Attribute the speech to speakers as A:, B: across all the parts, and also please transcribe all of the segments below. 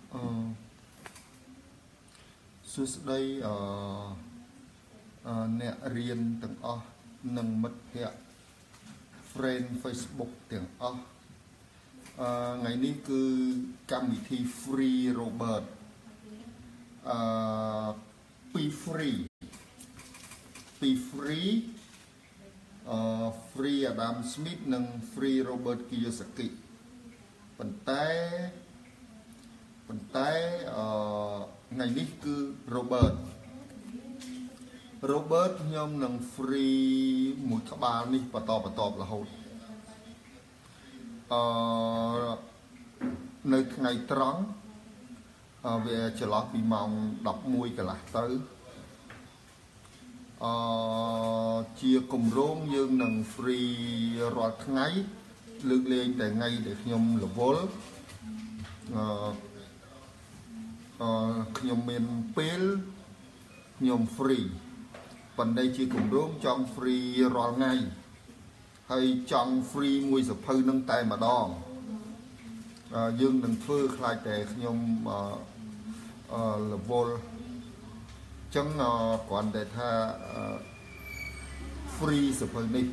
A: สุดได้เนี่ยเรียนตั้งหนึ่งมัดแกะเฟรนด์ Facebook ตั้งไงนี่คือกรรมวิธีฟรีโรเบิร์ตปีฟรีฟรีอดัมสมิธหนึ่งฟรีโรเบิร์ตกิโยสกิปันแต่ไงนี่คือโรเบิร์ตยอมหนังฟรีหมุดขบาลนี่ปะตอบละหดในไงตรังเวจะล็อกปีมองดอกมวยกันละตื้อเชียกลุ่มร่มยืนหนังฟรีรอดไงเลือกเล่นแต่ไงเด็กยมหลบวอลขยมเมนเปลยมฟรีปันได้ชีกลุ่มร่มจองฟรีรอไงให้จองฟรีมวยสะพือนั่งแต่มาดองยืนหนังเฟื่อคลายแต่ขยมหลบวอลจังก่อนแต่ถ้าฟรีสะพือนี่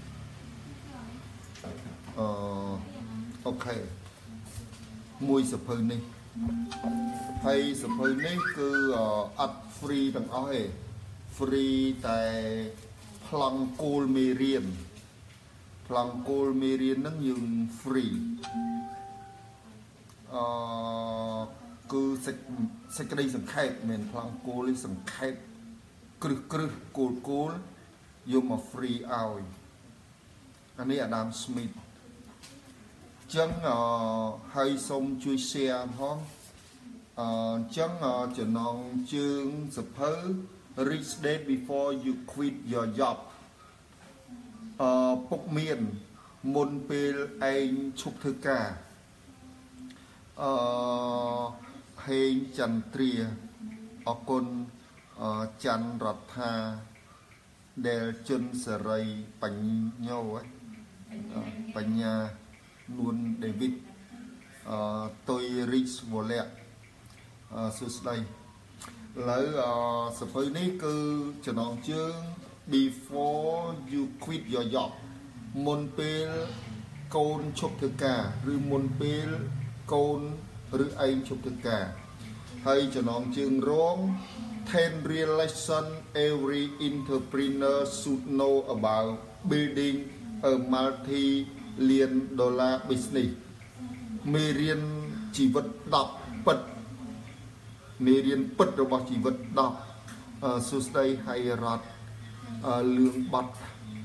A: โอเคมวยสะพือนี่ให้สะพือนี่คืออัดฟรีต่างอ้อยฟรีแต่พลังโกลเมเรียนนั่งยืนฟรีคือสกรีสังเขตเหมือนพลังโกลสังเขตกรึโกลยมมาฟรีเอาอันนี้อดัมสมิธจังให้สมช่วยเชียร์พ้องจังจะน้องจึงสะเพอ reach date before you quit your job ปกเมียนมุนเปลไอชุบเธอกาเพลงจันเตรียออกลจันรัฐาเดลจุนสไรปัญญาปัญญานุนเดวิดตัวริชวอลเล่สุดเลยแล้วสเปนนี้คือจะน้องชื่อ before you quit your job มนเปลโกนชกเธอกาหรือมนเปลโกนหรือไอชกเธอกาให้จะน้องจึงร้อง 10 real lesson every entrepreneur should know about building a multi-billion-dollar business มีเรียนชีวิตดับปัดมีเรียนปัดระบบชีวิตดับสุดท้ายให้รัฐเรื่องบัตร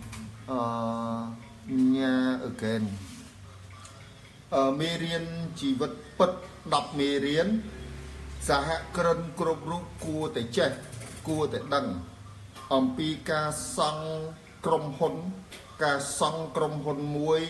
A: ญาเกนมีเรียนชีวิตปัดดับมีเรียนสหกรณ์กรบรูกูแต่เจ็ดกูแต่ดังปีการสังกรมพลการสังกรมพลมวย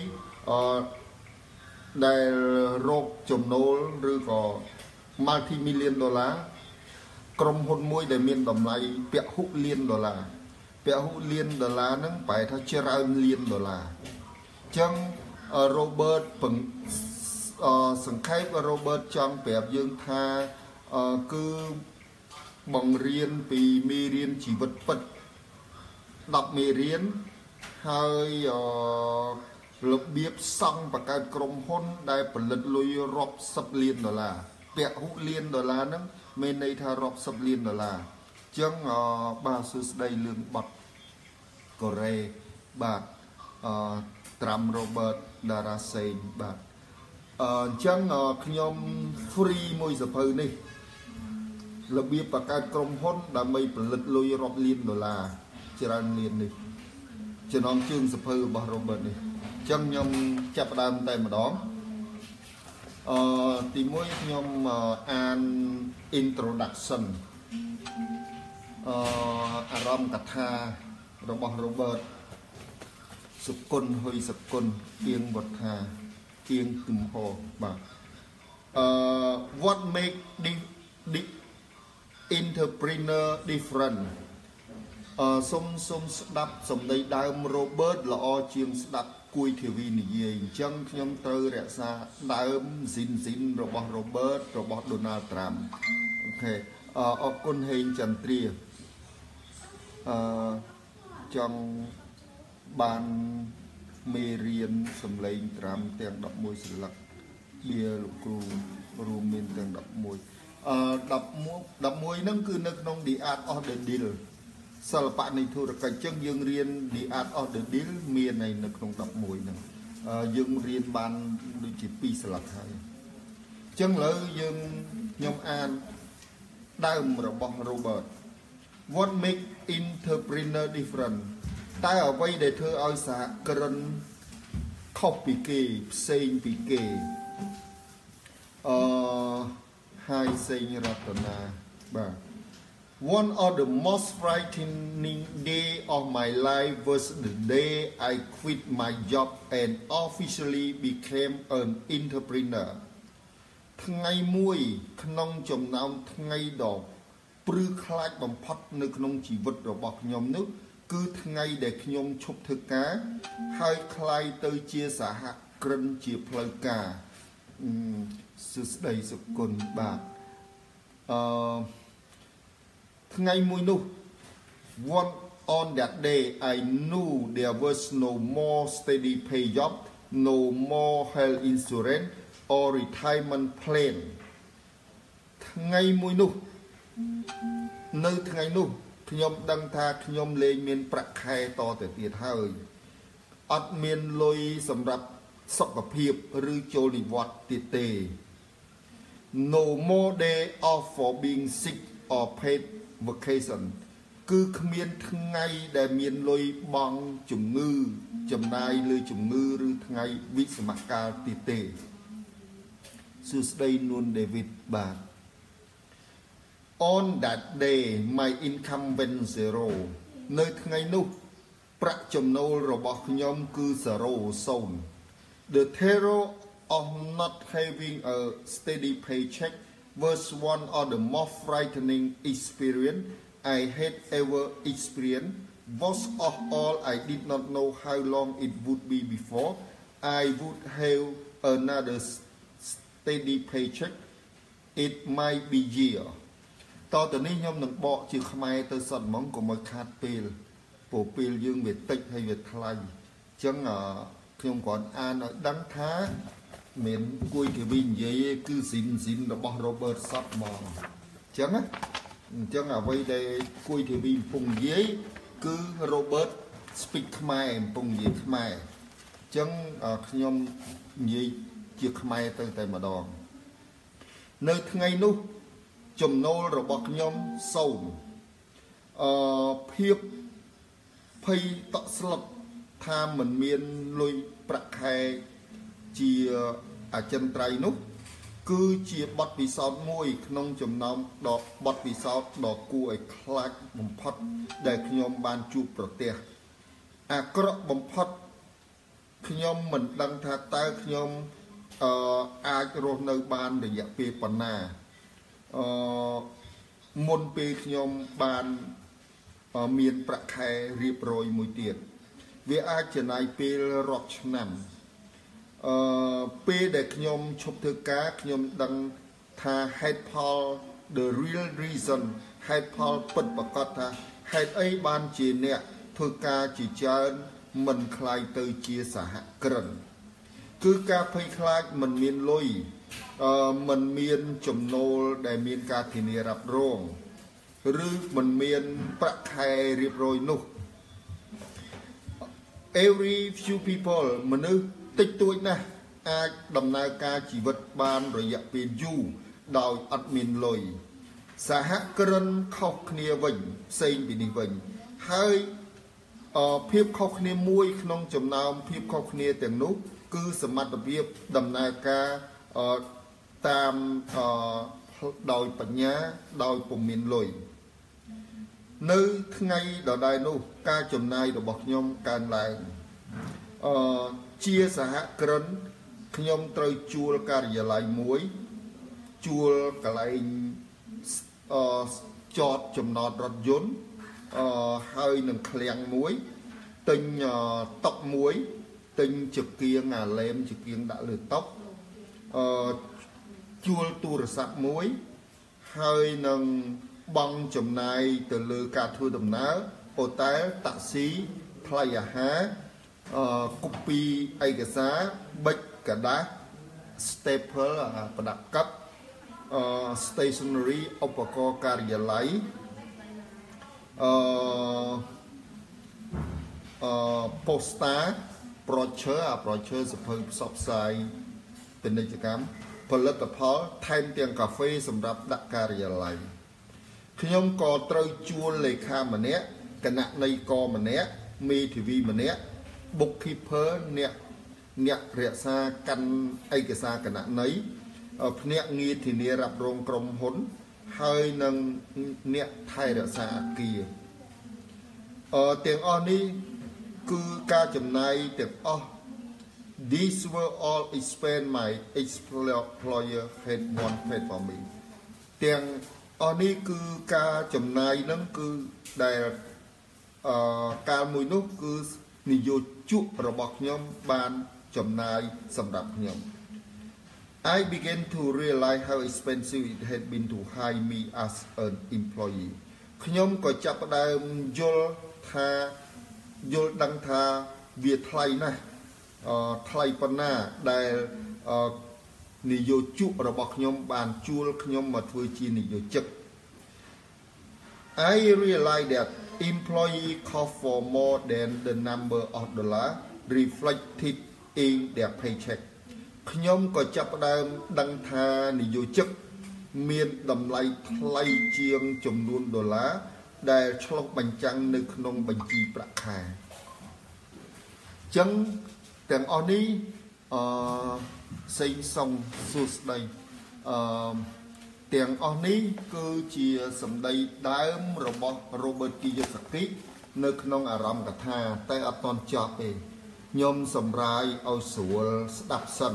A: ได้โรคจมโนลหรือก็มัลติมิลเลียนดอลลาร์กรมพลมวยได้มีดำไรเปียหุเลียนดอลลาร์นั้นไปถ้าเชื่อเลียนดอลลาร์จังโรเบิร์ตผงสังเกตว่าโรเบิร์ตจังเปรียบยังท่าคือบังเรียนปีมีเรียนชีวิตปัดดับมีเรียนให้ระเบียบสั่งประกาศกรมพลได้ผลิตลุยรอบ10 เลียนดอลลาร์เปียหุเลียนดอลลาร์นั้นไม่ในทารอบ10 เลียนดอลลาร์จังบาสุดได้เรื่องบัตรกอเรบาทตรัมโรเบิร์ตดาราเซนบาทจังขยมฟรีมวยสะเพอนี่ระเบียบประกาศกรมพลได้ไม่ผลิตลุยรอบเลียนดอลลาร์จรันเลียนนี่จะน้องชื่อสะเพอบาโรเบิร์ตนี่จังยมจับดามแต่มาดองตีมวยยมอ่าน introduction อารมณ์กัทธาระบบโรเบิร์ตสุกุลเฮยสกุลเกียงบทธาเกียงตุ่มโฮบ่ what make the entrepreneur different สมดับสมได้ดาวโรเบิร์ตละอเชียงสดับគួយធីវីនិយាយអញ្ចឹងខ្ញុំត្រូវរក្សាដើមស៊ីនរបស់ Robert របស់ Donald Trump អូខេអរគុណហេងចន្ទ្រាចង់បានមេរៀនសម្លេងត្រាំទាំង11ស្លឹកបៀលោកគ្រូរួមមានទាំង11 11ហ្នឹងគឺនៅក្នុង The Art of the Deal សិល្បៈនៃធុរកិច្ចចឹងយើងរៀន The Art of the Deal មាននៅក្នុង11ហ្នឹងយើងរៀនបានដូចជា2ស្លឹកហើយចឹងឥឡូវខ្ញុំអានដើមរបស់ Robert What make entrepreneur different តែអ្វីដែលធ្វើឲ្យសហគ្រិនខុសពីគេផ្សេងពីគេហើយសេងរតនាបាទ One of the most frightening day of my life was the day I quit my job and officially became an entrepreneur ថ្ងៃមួយក្នុងចំណោមថ្ងៃដ៏ព្រឺខ្លាចបំផុតនៅក្នុងជីវិតរបស់ខ្ញុំនោះគឺថ្ងៃដែលខ្ញុំឈប់ធ្វើការហើយក្លាយទៅជាសហគ្រិនជាផ្លូវការសួស្តីសុគន្ធបាទថ្ងៃមួយនោះ on that day I knew there was no more steady pay job no more health insurance or retirement plan ថ្ងៃមួយនោះនៅថ្ងៃនោះខ្ញុំដឹងថាខ្ញុំលែងមានប្រាក់ខែតទៅទៀតហើយអត់មានលុយសម្រាប់សុខភាពឬចូលនិវត្តន៍ទៀតទេ No more day off for being sick or paid vacation គឺគ្មានថ្ងៃដែលមានលុយបង់ជំងឺចំណាយលើជំងឺឬថ្ងៃវិសមកាលទៀតទេសួស្តីនួនដេវីតបាទOn that day my income went zero នៅថ្ងៃនោះប្រាក់ចំណូលរបស់ខ្ញុំគឺ0 The terror of not having a steady paycheck was one of the most frightening experience I had ever experienced. Most of all, I did not know how long it would be before I would have another steady paycheck. It might be year. តទៅនេះខ្ញុំនឹងបកជាខ្មែរទៅសតហ្មងកុំឲ្យខាតពេលព្រោះពេលយើងវាតិចហើយវាថ្លៃអញ្ចឹងខ្ញុំគ្រាន់អានឲ្យដឹងថាមានគួយគេវិញនិយាយគឺស៊ីនរបស់ Robert សតហ្មងអញ្ចឹងអ្វីដែលគួយទេវីកំពុងនិយាយគឺ Robert speak ខ្មែរកំពុងនិយាយខ្មែរអញ្ចឹងខ្ញុំនិយាយជាខ្មែរទៅតែម្ដងនៅថ្ងៃនោះចំណូលរបស់ខ្ញុំ0ភាពភ័យតក់ស្លុតថាមិនមានលុយប្រាក់ខែជាអចិន្ត្រៃយ៍នោះគឺជាបទពិសោធន៍មួយក្នុងចំណោមបទពិសោធន៍ដ៏គួរឲ្យខ្លាចបំផុតដែលខ្ញុំបានជួបប្រទះអាក្រក់បំផុតខ្ញុំមិនដឹងថាតើខ្ញុំអាចរស់នៅបានរយៈពេលប៉ុណ្ណាមុនពេលខ្ញុំបានមានប្រាក់ខែរៀបរយមួយទៀតវាអាចចំណាយពេលរាប់ឆ្នាំពេលដែលខ្ញុំឈប់ធ្វើការខ្ញុំដឹងថាហេតុផល the real reason ហេតុផលពិតប្រាកដថាហេតុអីបានជាអ្នកធ្វើការជាច្រើនមិនខ្លាយទៅជាសហគ្រិនគឺការភ័យខ្លាចមិនមានលុយមិនមានចំណូលដែលមានការធានារ៉ាប់រងឬមិនមានប្រាក់ខែរៀបរយនោះ Every few people មនុស្សតិចតួចណាស់អាចដំណើរការជីវិតបានរយៈពេលយូរដោយអត់មានលុយសហគ្រិនខុសគ្នាវិញផ្សេងពីនេះវិញហើយភាពខុសគ្នាមួយក្នុងចំណោមភាពខុសគ្នាទាំងនោះគឺសមត្ថភាពដំណើរការតាមដោយបញ្ញាដោយពុំមានលុយនៅថ្ងៃដដែលនោះការចំណាយរបស់ខ្ញុំកើនឡើងជាសហគ្រិនខ្ញុំត្រូវជួលការិយាល័យមួយជួលកន្លែងចតចំណតរថយន្តហើយនឹងឃ្លាំងមួយទិញតុមួយ tinh trực kiêng lem trực kiêng đã lừa tóc chuột tu sạp muối hơi nâng băng chùm này từ lừa cả thua đầm ná ô té taxi play há copy ai cái giá bích cả đá staple là đặt cấp stationery opco carrier lấy poster brochure sẽ phơi sọp saiเป็นกิจกรรมผลิตภัณฑ์แทนเตียงกาแฟสำหรับดักการยาไลขยมกอตรจูนเลยค่ามันเนี้ยขณะในกอมันเนี้ยมีทีวีมันเนี้ยบุกคีเพอร์เนี่ยเรียกซากันไอกษาขณะไหนเนี่ยงีที่เนี่ยรับรองกรมหนให้นังเนี่ยไทยเรียกซาเกียเตียงอ้อนี้คือการจำนายเตียงอ้อThese were all expense my employer had one paid for me เตียงอันนี้คือการจำนายนั้นคือได้การมวยนุคือนิยมจุระบบยมบานจำนายสำหรับยม I began to realize how expensive it had been to hire me as an employee ยมก็จับได้ยลดังทาเวียไทยนะไทยปนาได้นิยมจุระบบยมบานจูลยมมาช่วยจีนิยมจัก I realized that employee cost for more than the number of dollars reflected in their paycheck ขยมก็จับได้ดังทานิยมจักมีดำไลไทยเจียงจำนวนดอลลาร์ได้ฉลองบัญจังในขนมบัญชีประคาจังแต่อันนี้สิ่งส่งสุดใดแต่อันนี้คือเชียสำได้ได้ระบบโรเบิร์ตกิยสกิในขนมอารามกถาแต่อัตอนจอบเองยมสำรายเอาสวลสดับสัน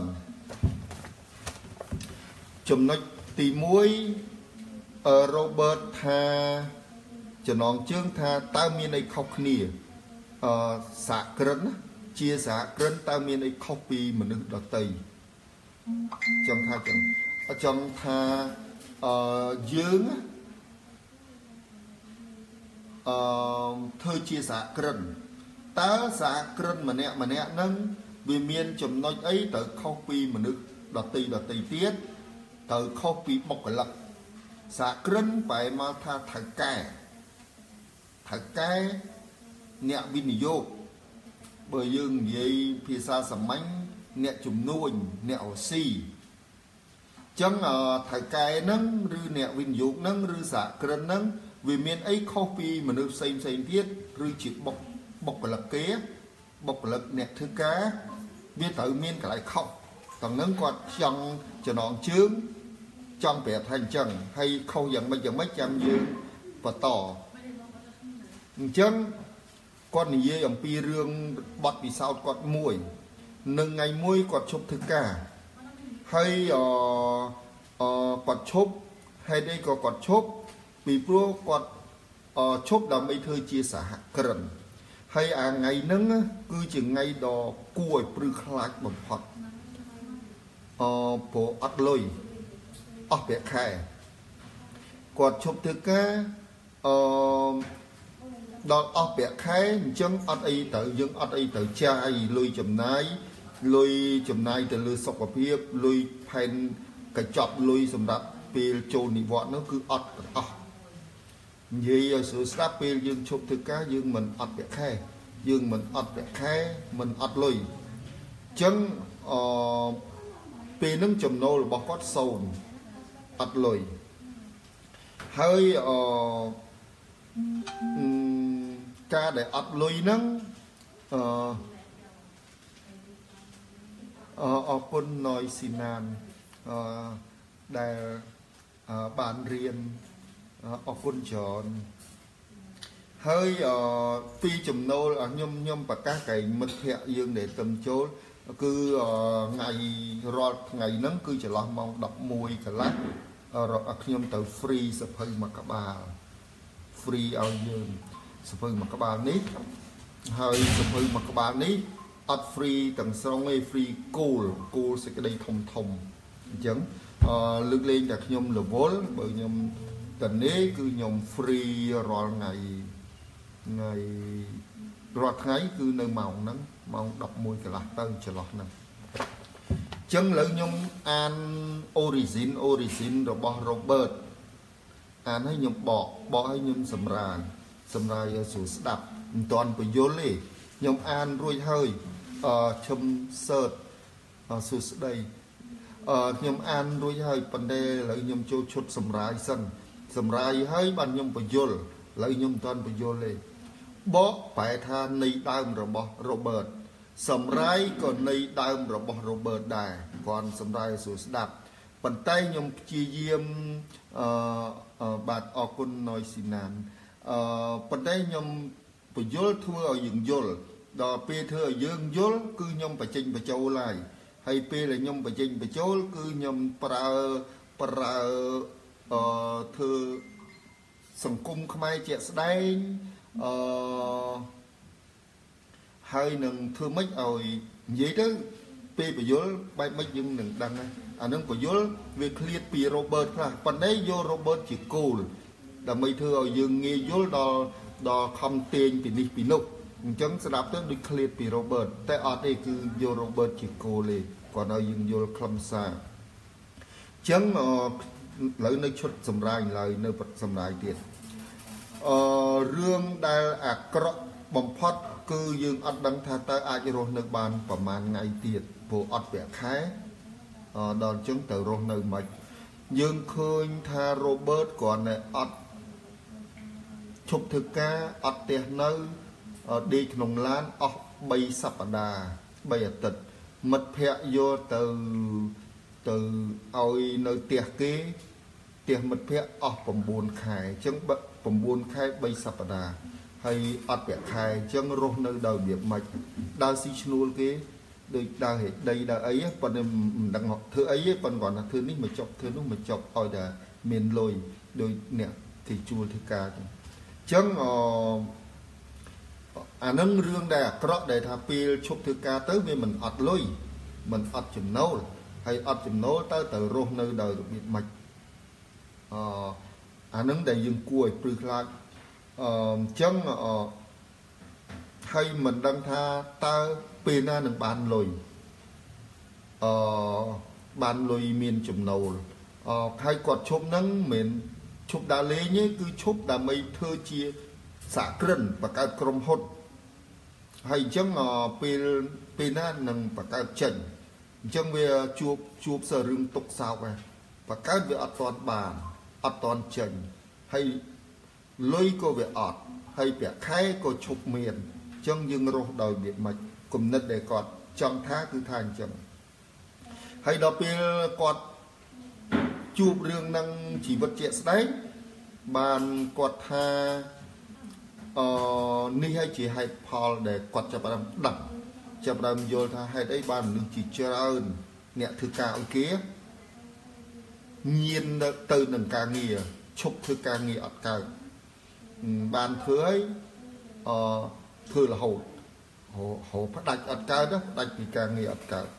A: จำนวนตีมวยโรเบิร์ตทาจะน้องเชิงทาตามีในคอกนี่สะเกรนเชียสะเกรนตามีในคอกปีเหมือนดอกตีจำทายืงเธอเชียสะเกรนตาสะเกรนมันเนี่ยนั่งวิเมียนจำนวนไอ้แต่คอกปีเหมือนดอกตีเตี้ยแต่คอกปีบกหลักสะเกรนไปมาทาถักแก่เนี่ยวินิโยกเบอร์ยึงยี่พิซาสมัยเนี่ยจุ่มนุ่นเนี่ยเอาซีจังถักแก่นั่งหรือเนี่ยวินิโยกนั่งหรือสะเกรนนั่งวิเมียนไอ้คอกปีมันนึกเซ็งเทียดหรือจิตบกหลักเก๋บกหลักเนี่ยถือกาเบี้ยtự miên cái lại khóc tầng nâng quạt chăng cho nón chướng trong vẻ thành chân hay không dẫn mấy trăm dương và tỏ chân con gì ông pi rương bọt vì sao con mùi nâng ngày mùi quạt chụp thực cả hay quạt chụp hay đây có quạt chụp vì pro quạt chụp là mấy thơ chia sẻ cần hay ngày nâng cứ chừng ngày đó cùi prư khạc bằng phật bộ ắt lôi ắt bẻ khai quạt chụp thực cả đó ắt bẻ khai chân ắt ấy tự dân ắt ấy tự trai lôi chùm nai từ lôi sọc và phía lôi phèn cái chọt lôi sầm đạp pil trôn nị vọt nó cứ ắt vậy sự sắp pil dân chụp thực cả dân mình ắt bẻ khai dương mình ắt bẻ khai mình ắt lôi chân pil nâng chùm nô là bọc cót sầu ắt lôi hơi ca để ắt lôi nâng pun nói xin nan để bạn riêng pun chọn hơi phi chùm nô là nhôm và các cái mật hẹ dương để tầm chỗ cứ ngày nắng cứ chỉ lo mong đọc mùi cả lát rồi nhôm từ free sập hơi mà các bà free ao dương sập hơi mà các bà nít hơi sập hơi mà các bà nít អត់ free ទាំងស្រុងឯ free cool សេចក្តីធំអញ្ចឹងលើកលែងតែខ្ញុំរវល់បើខ្ញុំតនេគឺខ្ញុំ free រាល់ថ្ងៃរាល់ថ្ងៃគឺនៅម៉ោងហ្នឹងម៉ោង 11 កន្លះទៅចន្លោះហ្នឹងចឹងឥឡូវខ្ញុំអាន origin របស់ Robert អានឲ្យខ្ញុំបកឲ្យខ្ញុំសម្រាយឲ្យស្រួលស្ដាប់មិនតាន់បញ្យល់ទេខ្ញុំអានរួចហើយឈឹម search សួស្ដីខ្ញុំអានរួចហើយប៉ុន្តែឥឡូវខ្ញុំចូលឈុតសម្រាយសិនសម្រាយហើយបានខ្ញុំបញ្យល់ឥឡូវខ្ញុំមិនតាន់បញ្យល់ទេបកប្រែថានៃដើមរបស់ Robert សម្រាយក៏នៃដើមរបស់ Robert ដែរគាត់សម្រាយសួរស្ដាប់ប៉ុន្តែខ្ញុំព្យាយាមបាទអរគុណ Noisy Nan ប៉ុន្តែខ្ញុំបញ្យល់ធ្វើឲ្យយើងយល់ដល់ពេលធ្វើឲ្យយើងយល់គឺខ្ញុំបញ្ចេញបញ្ចូលហើយពេលដែលខ្ញុំបញ្ចេញបញ្ចូលគឺខ្ញុំប្រើធ្វើសង្គមខ្មែរជាក់ស្ដែងហើយនឹងធ្វើម៉េចឲ្យនិយាយទៅពេលបញ្យល់បែបម៉េចយើងនឹងដឹងហើយអានឹងបញ្យល់វាឃ្លាតពី Robert ខ្លះប៉ុន្តែយក Robert ជាគោលដើម្បីធ្វើឲ្យយើងងាយយល់ដល់ខំទាញពីនេះពីនោះអញ្ចឹងស្ដាប់ទៅដូចឃ្លាតពី Robert តែអត់ទេគឺយក Robert ជាគោលទេគាត់ឲ្យយើងយល់ខ្លឹមសារអញ្ចឹងឥឡូវនៅឈុតសម្រាយឡើយនៅសម្រាយទៀតរឿងដែលអាក្រក់បំផុតគឺយើងអត់ដឹងថាតើអាចរស់នៅបានប្រហែលថ្ងៃទៀតព្រោះអត់ប្រាក់ខែដល់អញ្ចឹងទៅរស់នៅមិនយើងឃើញថា Robert គាត់នៅអត់ឈប់ធ្វើការអត់ផ្ទះនៅដេកក្នុងឡានអស់3សប្តាហ៍3អាទិត្យមិត្តភ័ក្តិយកទៅឲ្យនៅផ្ទះគេផ្ទះមិត្តភ័ក្តិអស់9ខែអញ្ចឹង9ខែ3សប្តាហ៍ហើយអត់ប្រាក់ខែអញ្ចឹងរស់នៅដោយរបៀបម៉េចដើរស៊ីឈ្នួលគេដូចដើរហេតុដីដើរអីប៉ុន្តែមិនដឹងធ្វើអីទេប៉ុន្តែគាត់ថាធ្វើនេះមកចប់ធ្វើនោះមកចប់ឲ្យតែមានលុយដូចអ្នកគេជួលធ្វើការអញ្ចឹងអានឹងរឿងដែលអាក្រក់ដែលថាពេលឈប់ធ្វើការទៅវាមិនអត់លុយមិនអត់ចំណូលហើយអត់ចំណូលទៅរស់នៅដោយរបៀបម៉េចអានឹងដែលយើងគួរឲ្យព្រឺខ្លាចអញ្ចឹងហើយមិនដឹងថាតើពេលណានឹងបានលុយបានលុយមានចំណូលហើយគាត់ឈប់ហ្នឹងមិនឈប់ដើរលេងទេគឺឈប់ដើម្បីធ្វើជាសហគ្រិនបង្កើតក្រុមហ៊ុនហើយអញ្ចឹងពេលណានឹងបង្កើតចេញអញ្ចឹងវាជួបសរឿងទុកសោកហើយបង្កើតវាអត់ទាន់បានអត់ទាន់ចេញហើយលុយក៏វាអត់ហើយប្រាក់ខែក៏ឈប់មានអញ្ចឹងយើងរស់ដោយរបៀបម៉េចគំនិតដែលគាត់ចង់ថាគឺថាអញ្ចឹងហើយដល់ពេលគាត់ជួបរឿងនឹងជីវិតជាក់ស្ដែងបានគាត់ថានេះហើយជាហេតុផលដែលគាត់ចាប់ផ្ដើមដឹងចាប់ផ្ដើមយល់ថាហេតុអីបានមនុស្សជាច្រើនអ្នកធ្វើការឲ្យគេញៀនទៅនឹងការងារឈប់ធ្វើការងារអត់កើតបានធ្វើឲ្យធ្វើរហូតផ្ដាច់អត់កើតផ្ដាច់ពីការងារអត់កើត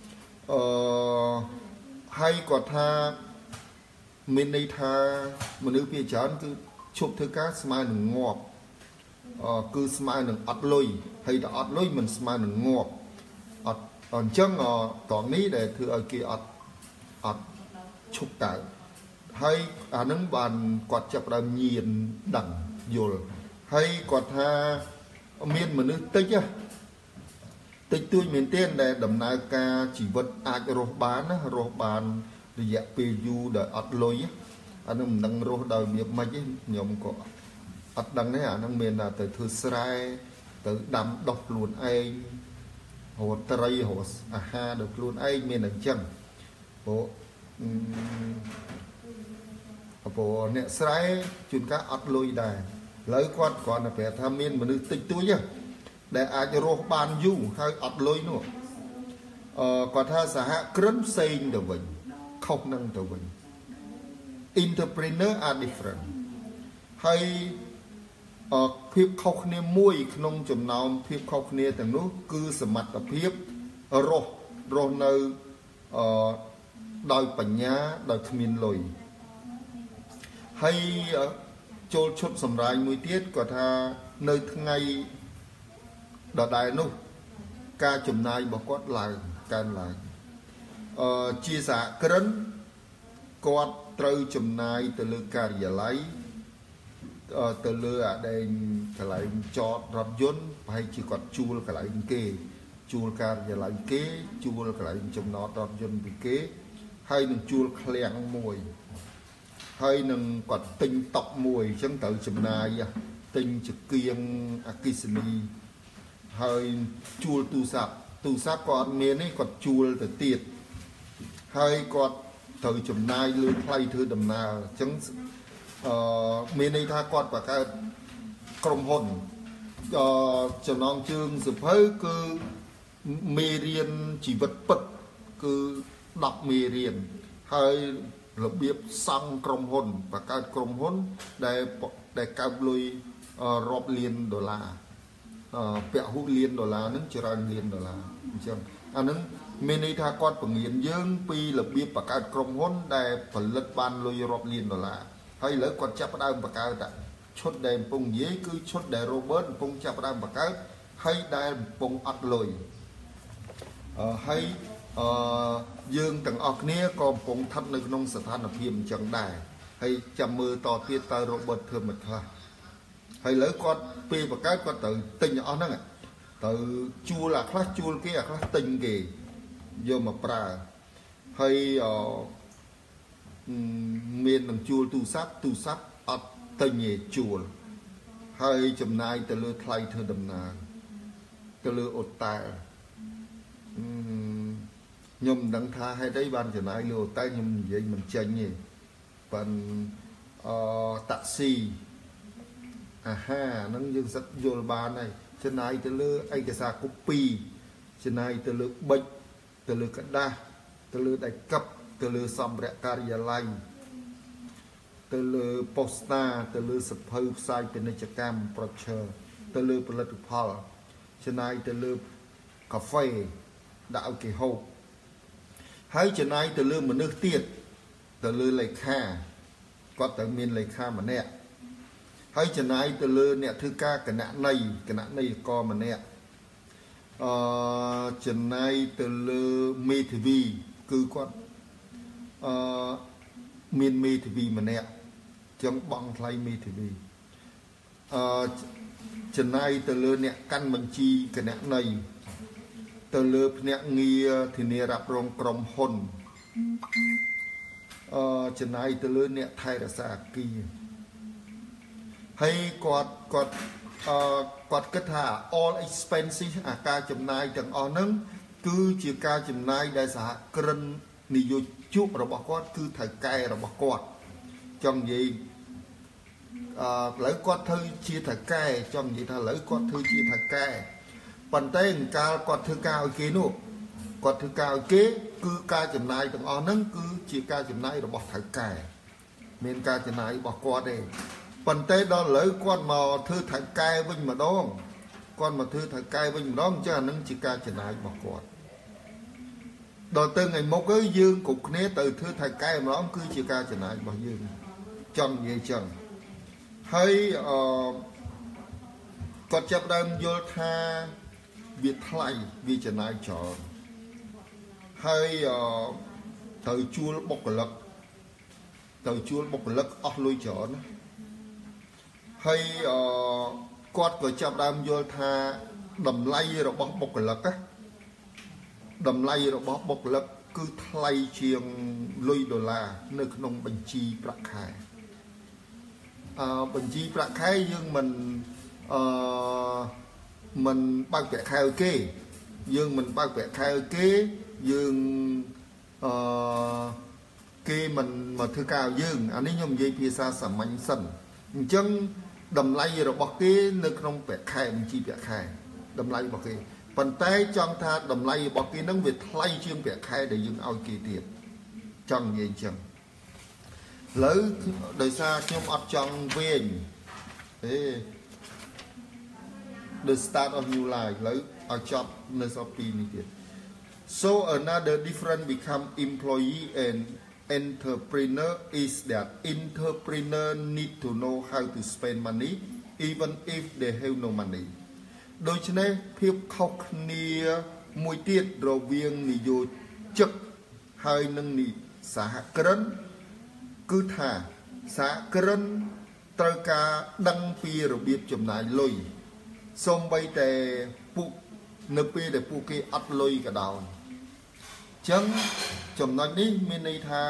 A: ហើយគាត់ថាមានន័យថាមនុស្សភាគច្រើនគឺឈប់ធ្វើការស្មើនឹងងាប់គឺស្មើនឹងអត់លុយហើយតែអត់លុយមិនស្មើនឹងងាប់អត់អញ្ចឹងតងនេះដែលធ្វើឲ្យគេអត់ឈប់កើតហើយអានឹងបានគាត់ចាប់ផ្ដើមញៀនដឹងយល់ហើយគាត់ថាមានមនុស្សតិចតួចមែនទែនដែលដំណើរការជីវិតអាចរស់បានណារស់បានរយៈពេលយូរដោយអត់លុយអានឹងមិនដឹងរស់ដោយរបៀបម៉េចទេខ្ញុំក៏អត់ដឹងទេអានឹងមានតែទៅធ្វើស្រែទៅដាំដុះខ្លួនឯងរកត្រីរកអាហារដល់ខ្លួនឯងមានអញ្ចឹងព្រោះអ្នកស្រែជួនកាលអត់លុយដែរឥឡូវគាត់គ្រាន់តែប្រាប់ថាមានមនុស្សតិចតួចដែលអាចរស់បានយូរហើយអត់លុយនោះគាត់ថាសហគ្រិនផ្សេងទៅវិញខុសនឹងទៅវិញ entrepreneur are different ហើយភាពខុសគ្នាមួយក្នុងចំណោមភាពខុសគ្នាទាំងនោះគឺសមត្ថភាពរស់នៅដោយបញ្ញាដោយគ្មានលុយហើយចូលឈុតសម្រាយមួយទៀតគាត់ថានៅថ្ងៃដដែលនោះការចំណាយរបស់គាត់ឡើងកើនឡើងជាសហគ្រិនគាត់ត្រូវចំណាយទៅលើការិយាល័យទៅលើអាដែងកន្លែងចតរថយន្តប្រហែលជាគាត់ជួលកន្លែងគេជួលការិយាល័យគេជួលកន្លែងចំណតរថយន្តពីគេហើយនឹងជួលឃ្លាំងមួយហើយនឹងគាត់ទិញតុមួយអញ្ចឹងត្រូវចំណាយទិញចង្គៀងអគ្គិសនីហើយជួលទូរស័ព្ទគាត់មាននេះគាត់ជួលទៅទៀតហើយគាត់ត្រូវចំណាយលើថ្លៃធ្វើដំណើរអញ្ចឹងមានន័យថាគាត់បង្កើតក្រុមហ៊ុនចំណងជើងសភៅគឺមេរៀនជីវិតពិតគឺ10មេរៀនហើយរបៀបសង់ក្រុមហ៊ុនបង្កើតក្រុមហ៊ុនដែលកើបលុយរាប់លានដុល្លារពហុលានដុល្លារហ្នឹងច្រើនលានដុល្លារអញ្ចឹងអាហ្នឹងមានន័យថាគាត់បង្រៀនយើងពីរបៀបបង្កើតក្រុមហ៊ុនដែលផលិតបានលុយរាប់លានដុល្លារហើយឥឡូវគាត់ចាប់ផ្ដើមបង្កើតឈុតដែលកំពុងនិយាយគឺឈុតដែល Robert កំពុងចាប់ផ្ដើមបង្កើតហើយដែលកំពុងអត់លុយហើយយើងទាំងអស់គ្នាក៏កំពុងស្ថិតនៅក្នុងស្ថានភាពអញ្ចឹងដែរហើយចាំមើលតទៀតតើ Robert ធ្វើមិនខ្លះហើយឥឡូវគាត់ពេលបង្កើតគាត់ត្រូវទិញអស់ហ្នឹងទៅជួលអាខ្លះជួលគេអាខ្លះទិញគេយកមកប្រើហើយមាននឹងជួលទូរស័ព្ទអត់ទិញទេជួលហើយចំណាយទៅលើថ្លៃធ្វើដំណើរទៅលើអូតែលខ្ញុំមិនដឹងថាហេតុអីបានចំណាយលើអូតែលខ្ញុំនិយាយមិនចេញទេប៉ុន្តែតាក់ស៊ីអាហារហ្នឹងយើងសិតយល់បានហើយចំណាយទៅលើឯកសារកូពីចំណាយទៅលើប៊ិចទៅលើกระดาษទៅលើដៃកັບទៅលើសម្ភារៈការិយាល័យទៅលើប៉ូស្តាទៅលើសភៅផ្សាយពាណិជ្ជកម្មប្រឆើទៅលើផលិតផលចំណាយទៅលើកាហ្វេដាក់ឲ្យគេហូបហើយចំណាយទៅលើមនុស្សទៀតទៅលើលេខាគាត់ត្រូវមានលេខាម្នាក់ហើយចំណាយទៅលើអ្នកធ្វើការគណនេយ្យករម្នាក់ចំណាយទៅលើមេធាវីគឺគាត់មានមេធាវីម្នាក់ចឹងបង់ថ្លៃមេធាវីចំណាយទៅលើអ្នកកាន់បញ្ជីគណនេយ្យទៅលើភ្នាក់ងារធានារ៉ាប់រងក្រុមហ៊ុនចំណាយទៅលើអ្នកថែរក្សាអគារហើយគាត់គិតថា all expenses អាការចំណាយទាំងអស់ហ្នឹងគឺជាការចំណាយដែលសហគ្រិននិយោជករបស់គាត់គឺថៅកែរបស់គាត់ចង់និយាយឥឡូវគាត់ធ្វើជាថៅកែចង់និយាយថាឥឡូវគាត់ធ្វើជាថៅកែប៉ុន្តែកាលគាត់ធ្វើការឲ្យគេនោះគាត់ធ្វើការឲ្យគេគឺការចំណាយទាំងអស់ហ្នឹងគឺជាការចំណាយរបស់ថៅកែមានការចំណាយរបស់គាត់ទេប៉ុន្តែដល់ឥឡូវគាត់មកធ្វើថៅកែវិញម្ដងអញ្ចឹងអានឹងជាការចំណាយរបស់គាត់ដល់ទៅថ្ងៃមុខយើងគ្រប់គ្នាទៅធ្វើថៅកែម្ដងគឺជាការចំណាយរបស់យើងចង់និយាយចឹងហើយគាត់ចាប់ដើមយល់ថាវាថ្លៃវាចំណាយច្រើនហើយត្រូវជួលបុគ្គលិកអស់លុយច្រើនណាហើយគាត់ក៏ចាប់ដើមយល់ថាតម្លៃរបស់បុគ្គលិកគឺថ្លៃជាងលុយដុល្លារនៅក្នុងបញ្ជីប្រាក់ខែបញ្ជីប្រាក់ខែយើងមិនបើកប្រាក់ខែឲ្យគេយើងមិនបើកប្រាក់ខែឲ្យគេយើងគេមិនមកធ្វើការឲ្យយើងអានេះខ្ញុំនិយាយភាសាសាមញ្ញសិនអញ្ចឹងតម្លៃរបស់គេនៅក្នុងប្រាក់ខែបញ្ជីប្រាក់ខែតម្លៃរបស់គេប៉ុន្តែចង់ថាតម្លៃរបស់គេនឹងវាថ្លៃជាងប្រាក់ខែដែលយើងឲ្យគេទៀតចង់និយាយអញ្ចឹងឥឡូវដោយសារខ្ញុំអត់ចង់វែងទេ the start of new life លើឲ្យចប់នៅសល់2នេះទៀត so another difference become employee and entrepreneur is that entrepreneur need to know how to spend money even if they have no money ដូច្នេះភាពខុសគ្នាមួយទៀតរវាងនិយោជកហើយនឹងសហគ្រិនគឺថាសហគ្រិនត្រូវការដឹងពីរបៀបចំណាយលុយសូម្បីតែពួកនៅពេលដែលពួកគេអត់លុយក៏ដោយអញ្ចឹងចំណុចនេះមានន័យថា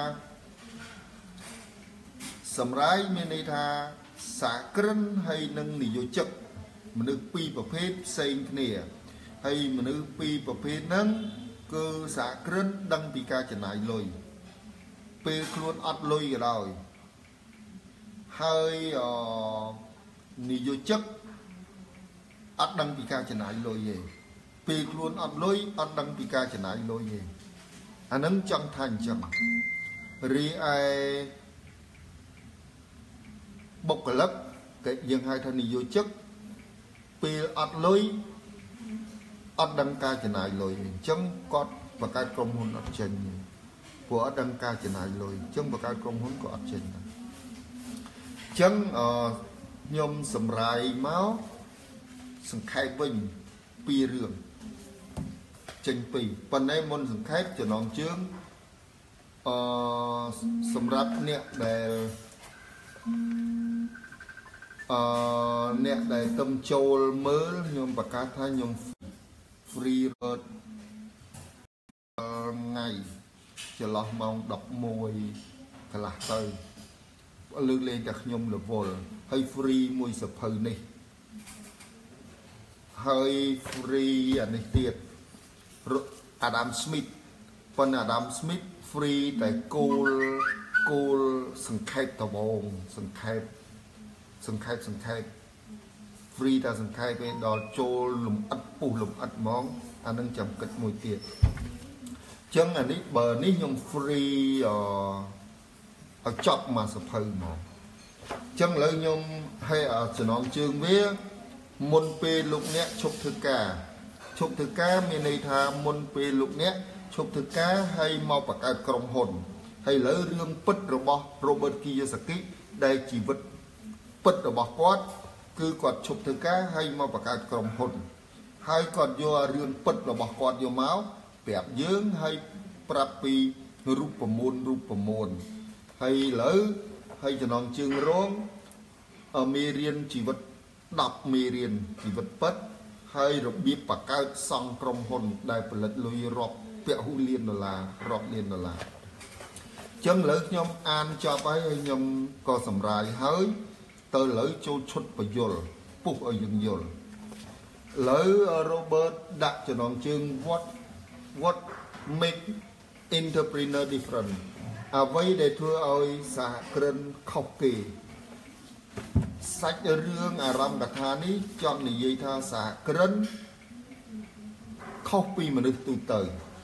A: សម្រាប់មានន័យថាសហគ្រិនហើយនឹងនិយោជកមនុស្សពីរប្រភេទផ្សេងគ្នាហើយមនុស្សពីរប្រភេទហ្នឹងគឺសហគ្រិនដឹងពីការចំណាយលុយពេលខ្លួនអត់លុយក៏ដោយហើយនិយោជកអត់ដឹងពីការចំណាយលុយទេពេលខ្លួនអត់លុយអត់ដឹងពីការចំណាយលុយទេអានឹងចង់ថាអញ្ចឹងរីឯបុគ្គលិកគេយើងហៅថានិយោជកពេលអត់លុយអត់ដឹងការចំណាយលុយអញ្ចឹងគាត់បង្កើតក្រុមហ៊ុនអត់ចេញព្រោះអត់ដឹងការចំណាយលុយអញ្ចឹងបង្កើតក្រុមហ៊ុនក៏អត់ចេញដែរអញ្ចឹងខ្ញុំសម្រាយមកសង្ខេបវិញពីររឿងចេញពីប៉ុន្តែមុនសង្ខេបចំណងជើងសម្រាប់អ្នកដែលអ្នកដែលទំចូលមើលខ្ញុំប្រកាសថាខ្ញុំ free road ថ្ងៃចន្លោះម៉ោង11កន្លះទៅលើកលែងតែខ្ញុំរវល់ហើយ free មួយសភៅនេះហើយ free អានេះទៀត Adam Smith ប៉ុន្តែ Adam Smith free តែគោលសង្ខេបដំបូងសង្ខេប free តែសង្ខេបពេលដល់ចូលលំអិតពុះលំអិតហ្មងអានឹងចាំគិតមួយទៀតអញ្ចឹងអានេះបើនេះខ្ញុំ free ឲ្យចប់មកសភៅហ្មងអញ្ចឹងឥឡូវខ្ញុំឲ្យចំណងជើងវាមុនពេលលោកអ្នកឈប់ធ្វើការមានន័យថាមុនពេលលោកអ្នកឈប់ធ្វើការហើយមកបង្កើតក្រុមហ៊ុនហើយឥឡូវរឿងពិតរបស់ Robert Kiyosaki ដែលជីវិតពិតរបស់គាត់គឺគាត់ឈប់ធ្វើការហើយមកបង្កើតក្រុមហ៊ុនហើយគាត់យករឿងពិតរបស់គាត់យកមកប្រាប់យើងហើយប្រាប់ពីរូបមន្តហើយឥឡូវហើយចំណងជើងរងមេរៀនជីវិត10មេរៀនជីវិតពិតហើយរបៀបបង្កើតសង់ក្រុមហ៊ុនដែលផលិតលុយរាប់ពាក់ហូលានដុល្លាររាប់លានដុល្លារចឹងឥឡូវខ្ញុំអានចប់ហើយខ្ញុំក៏សម្រាយហើយទៅឥឡូវចូលឈុតបញ្យលពុះឲ្យយើងយល់ឥឡូវ Robert ដាក់ចំណងជើង what make entrepreneur different អ្វីដែលធ្វើឲ្យសហគ្រិនខុសគេសាច់រឿងអារម្មណ៍កថានេះចង់និយាយថាសហគ្រិនខុសពីមនុស្សទូទៅ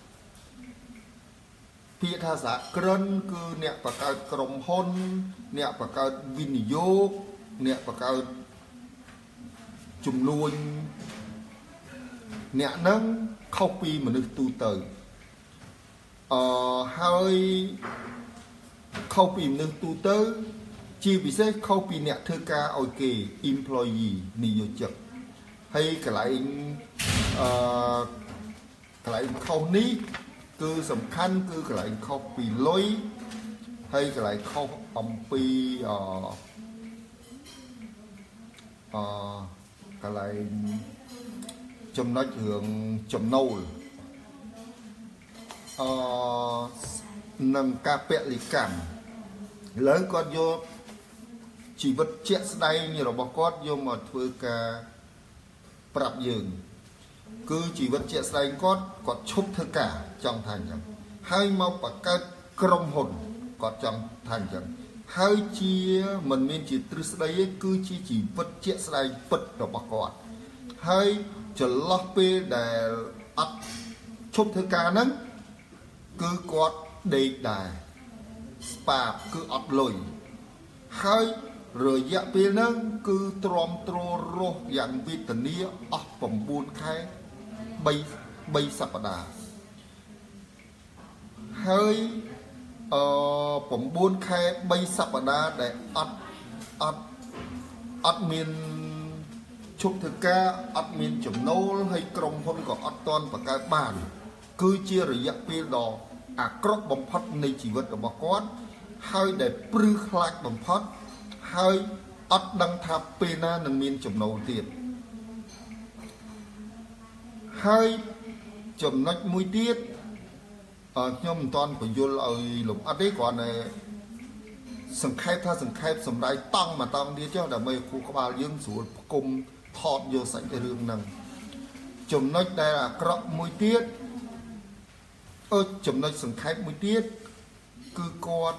A: ពាក្យថាសហគ្រិនគឺអ្នកបង្កើតក្រុមហ៊ុនអ្នកបង្កើតវិនិយោគអ្នកបង្កើតជំនួញអ្នកនឹងខុសពីមនុស្សទូទៅហើយខុសពីមនុស្សទូទៅជាពិសេសខុសពីអ្នកធ្វើការឲ្យគេ employee និយោជកហើយកន្លែងខុសនេះគឺសំខាន់គឺកន្លែងខុសពីលុយហើយកន្លែងខុសអំពីកន្លែងចំណុចរឿងចំណូលនឹងការពលិកម្មឥឡូវគាត់យកជីវិតជាក់ស្ដែងរបស់គាត់យកមកធ្វើការប្រាប់យើងគឺជីវិតជាក់ស្ដែងគាត់ឈប់ធ្វើការចង់ថាអញ្ចឹងហើយមកបង្កើតក្រុមហ៊ុនគាត់ចង់ថាអញ្ចឹងហើយជាមិនមែនជាទ្រឹស្ដីទេគឺជាជីវិតជាក់ស្ដែងពិតរបស់គាត់ហើយចន្លោះពេលដែលអត់ឈប់ធ្វើការហ្នឹងគឺគាត់ដេកដែរស្ប៉ាគឺអត់លុយហើយរយៈពេលហ្នឹងគឺទ្រាំទ្ររស់យ៉ាងវេទនាអស់9ខែ3សប្តាហ៍ហើយ9ខែ3សប្តាហ៍ដែលអត់មានឈប់ធ្វើការអត់មានចំណូលហើយក្រុមហ៊ុនក៏អត់ទាន់បង្កើតបានគឺជារយៈពេលដ៏អាក្រក់បំផុតនៃជីវិតរបស់គាត់ហើយដែលព្រឺខ្លាចបំផុតហើយអត់ដឹងថាពេលណានឹងមានចំណូលទៀតហើយចំណុចមួយទៀតខ្ញុំមិនទាន់បញ្យល់ឲ្យលំអិតទេគ្រាន់តែសង្ខេបសម្រាប់តង់មកតង់ទៀតចុះដើម្បីគូក្បាលយើងស្រួលផ្គុំថតយកសាច់រឿងហ្នឹងចំណុចដែលអាក្រក់មួយទៀតចំណុចសង្ខេបមួយទៀតគឺគាត់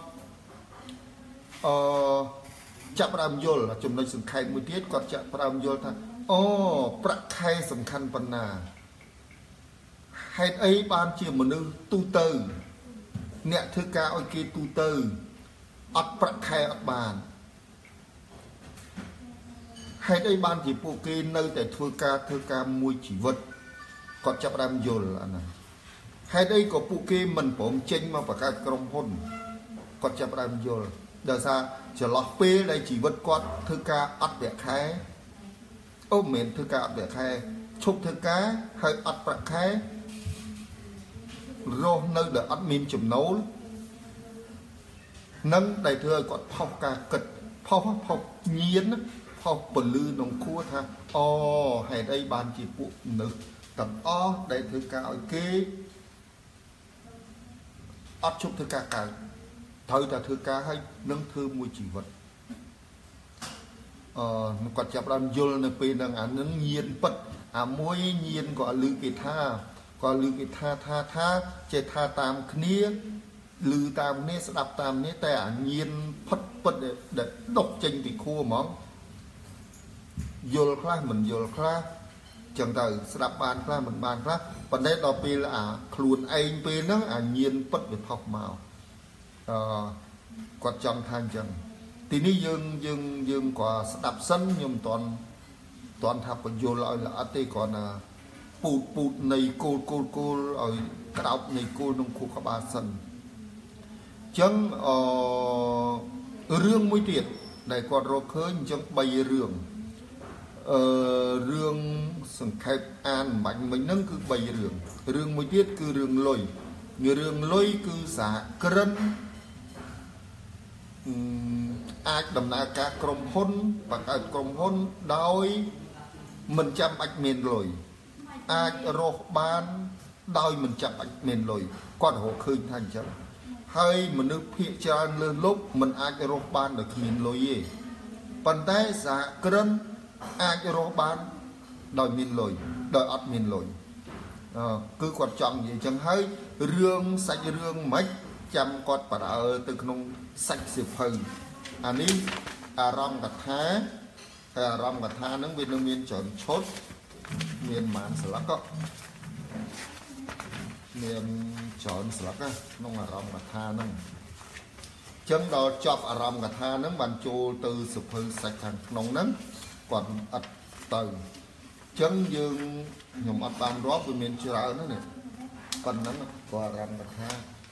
A: ចាប់ផ្ដើមយល់ចំណុចសង្ខេបមួយទៀតគាត់ចាប់ផ្ដើមយល់ថាប្រាក់ខែសំខាន់ប៉ុណ្ណាហេតុអីបានជាមនុស្សទូទៅអ្នកធ្វើការឲ្យគេទូទៅអត់ប្រាក់ខែអត់បានហេតុអីបានជាពួកគេនៅតែធ្វើការមួយជីវិតគាត់ចាប់ផ្ដើមយល់អាហ្នឹងហេតុអីក៏ពួកគេមិនព្រមចេញមកបង្កើតក្រុមហ៊ុនគាត់ចាប់ផ្ដើមយល់ដោយសារចន្លោះពេលដែលជីវិតគាត់ធ្វើការអត់ប្រាក់ខែមិនមែនធ្វើការអត់ប្រាក់ខែឈប់ធ្វើការហើយអត់ប្រាក់ខែរស់នៅដែលអត់មានចំណូលនឹងដែលធ្វើឲ្យគាត់ផុសការគិតផុសញៀនផុសពលឺក្នុងខួរថាហេតុអីបានជាពួកមនុស្សទាំងអស់ដែលធ្វើការឲ្យគេអត់ជប់ធ្វើការកើតត្រូវតែធ្វើការឲ្យនឹងធ្វើមួយជីវិតគាត់ចាប់ដើមយល់នៅពេលហ្នឹងអានឹងញៀនពិតអាមួយញៀនក៏លឺគេថាចេះថាតាមគ្នាឮតាមគ្នាស្ដាប់តាមគ្នាតែអាញៀនពិតដែលដុកចេញពីខួរហ្មងយល់ខ្លះមិនយល់ខ្លះចឹងទៅស្ដាប់បានខ្លះមិនបានខ្លះប៉ុន្តែដល់ពេលខ្លួនឯងពេលហ្នឹងអាញៀនពិតវាផុសមកគាត់ចង់ថាអញ្ចឹងទីនេះយើងក៏ស្ដាប់សិនខ្ញុំមិនទាន់ថាបញ្យល់ឲ្យល្អិតទេគ្រាន់តែពូតនៃគោលឲ្យក្រោបនៃគោលក្នុងខួរក្បាលសិនអញ្ចឹងរឿងមួយទៀតដែលគាត់រកឃើញអញ្ចឹង3រឿងរឿងសង្ខេបអានបាញ់មិញហ្នឹងគឺ3រឿងមួយទៀតគឺរឿងលុយគឺសហគ្រិនអាចដំណើរការក្រុមហ៊ុនបង្កើតក្រុមហ៊ុនដោយមិនចាំបាច់មានលុយអាចរកបានដោយមិនចាំបាច់មានលុយគាត់រកឃើញថាអញ្ចឹងហើយមនុស្សភាគច្រើនលើសលប់មិនអាចរកបានដោយគ្មានលុយទេប៉ុន្តែសហគ្រិនអាចរកបានដោយមានលុយដោយអត់មានលុយគឺគាត់ចង់និយាយអញ្ចឹងហើយសាច់រឿងមិនចាំគាត់បដើទៅក្នុងសាច់សៀវភៅអានេះអារម្មណ៍កថាហើយអារម្មណ៍កថាហ្នឹងវានឹងមានច្រើនឈុតមានប៉ុន្មានស្លឹកក៏មានច្រើនស្លឹកក្នុងអារម្មណ៍កថាហ្នឹងចឹងដល់ចប់អារម្មណ៍កថាហ្នឹងបានចូលទៅសៀវភៅសាច់ខាងក្នុងហ្នឹងគាត់អត់ទៅចឹងខ្ញុំអត់បានរាប់វាមានច្រើនណាប៉ុណ្ណឹងក៏អារម្មណ៍កថា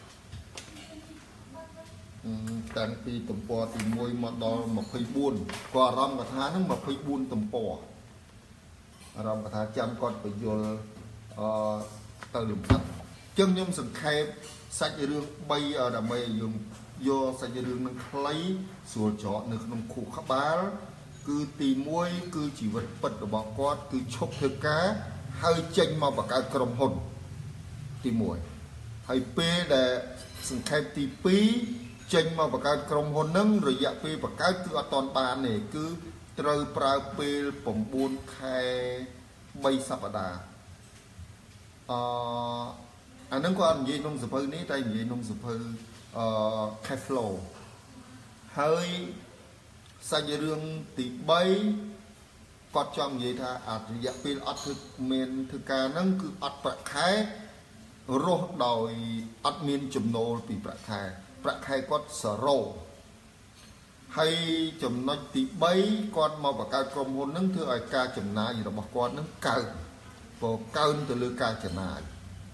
A: តាំងពីទំព័រទី1មកដល់24ក៏អារម្មណ៍កថាហ្នឹង24ទំព័រអារម្មណ៍កថាចាំគាត់បញ្យល់ទៅលំដាប់ចឹងខ្ញុំសង្ខេបសាច់រឿង3ដើម្បីយើងយកសាច់រឿងនឹងខ្លីស្រួលច្រកនៅក្នុងខួរក្បាលគឺទី1គឺជីវិតពិតរបស់គាត់គឺឈប់ធ្វើការហើយចេញមកបង្កើតក្រុមហ៊ុនទី1ហើយពេលដែលសង្ខេបទី2ចេញមកបង្កើតក្រុមហ៊ុននឹងរយៈពេលបង្កើតគឺអត់តាន់បានទេគឺត្រូវប្រើពេល9ខែ3សប្តាហ៍អានឹងគាត់និយាយក្នុងសភៅនេះតែនិយាយក្នុងសភៅcash flow ហើយសាច់រឿងទី3គាត់ចង់និយាយថារយៈពេលអត់ធ្វើការហ្នឹងគឺអត់ប្រាក់ខែរស់ដោយអត់មានចំណូលពីប្រាក់ខែគាត់សរោហើយចំណុចទី3គាត់មកបង្កើតក្រុមហ៊ុនហ្នឹងធ្វើឲ្យការចំណាយរបស់គាត់ហ្នឹងកើនព្រោះកើនទៅលើការចំណាយ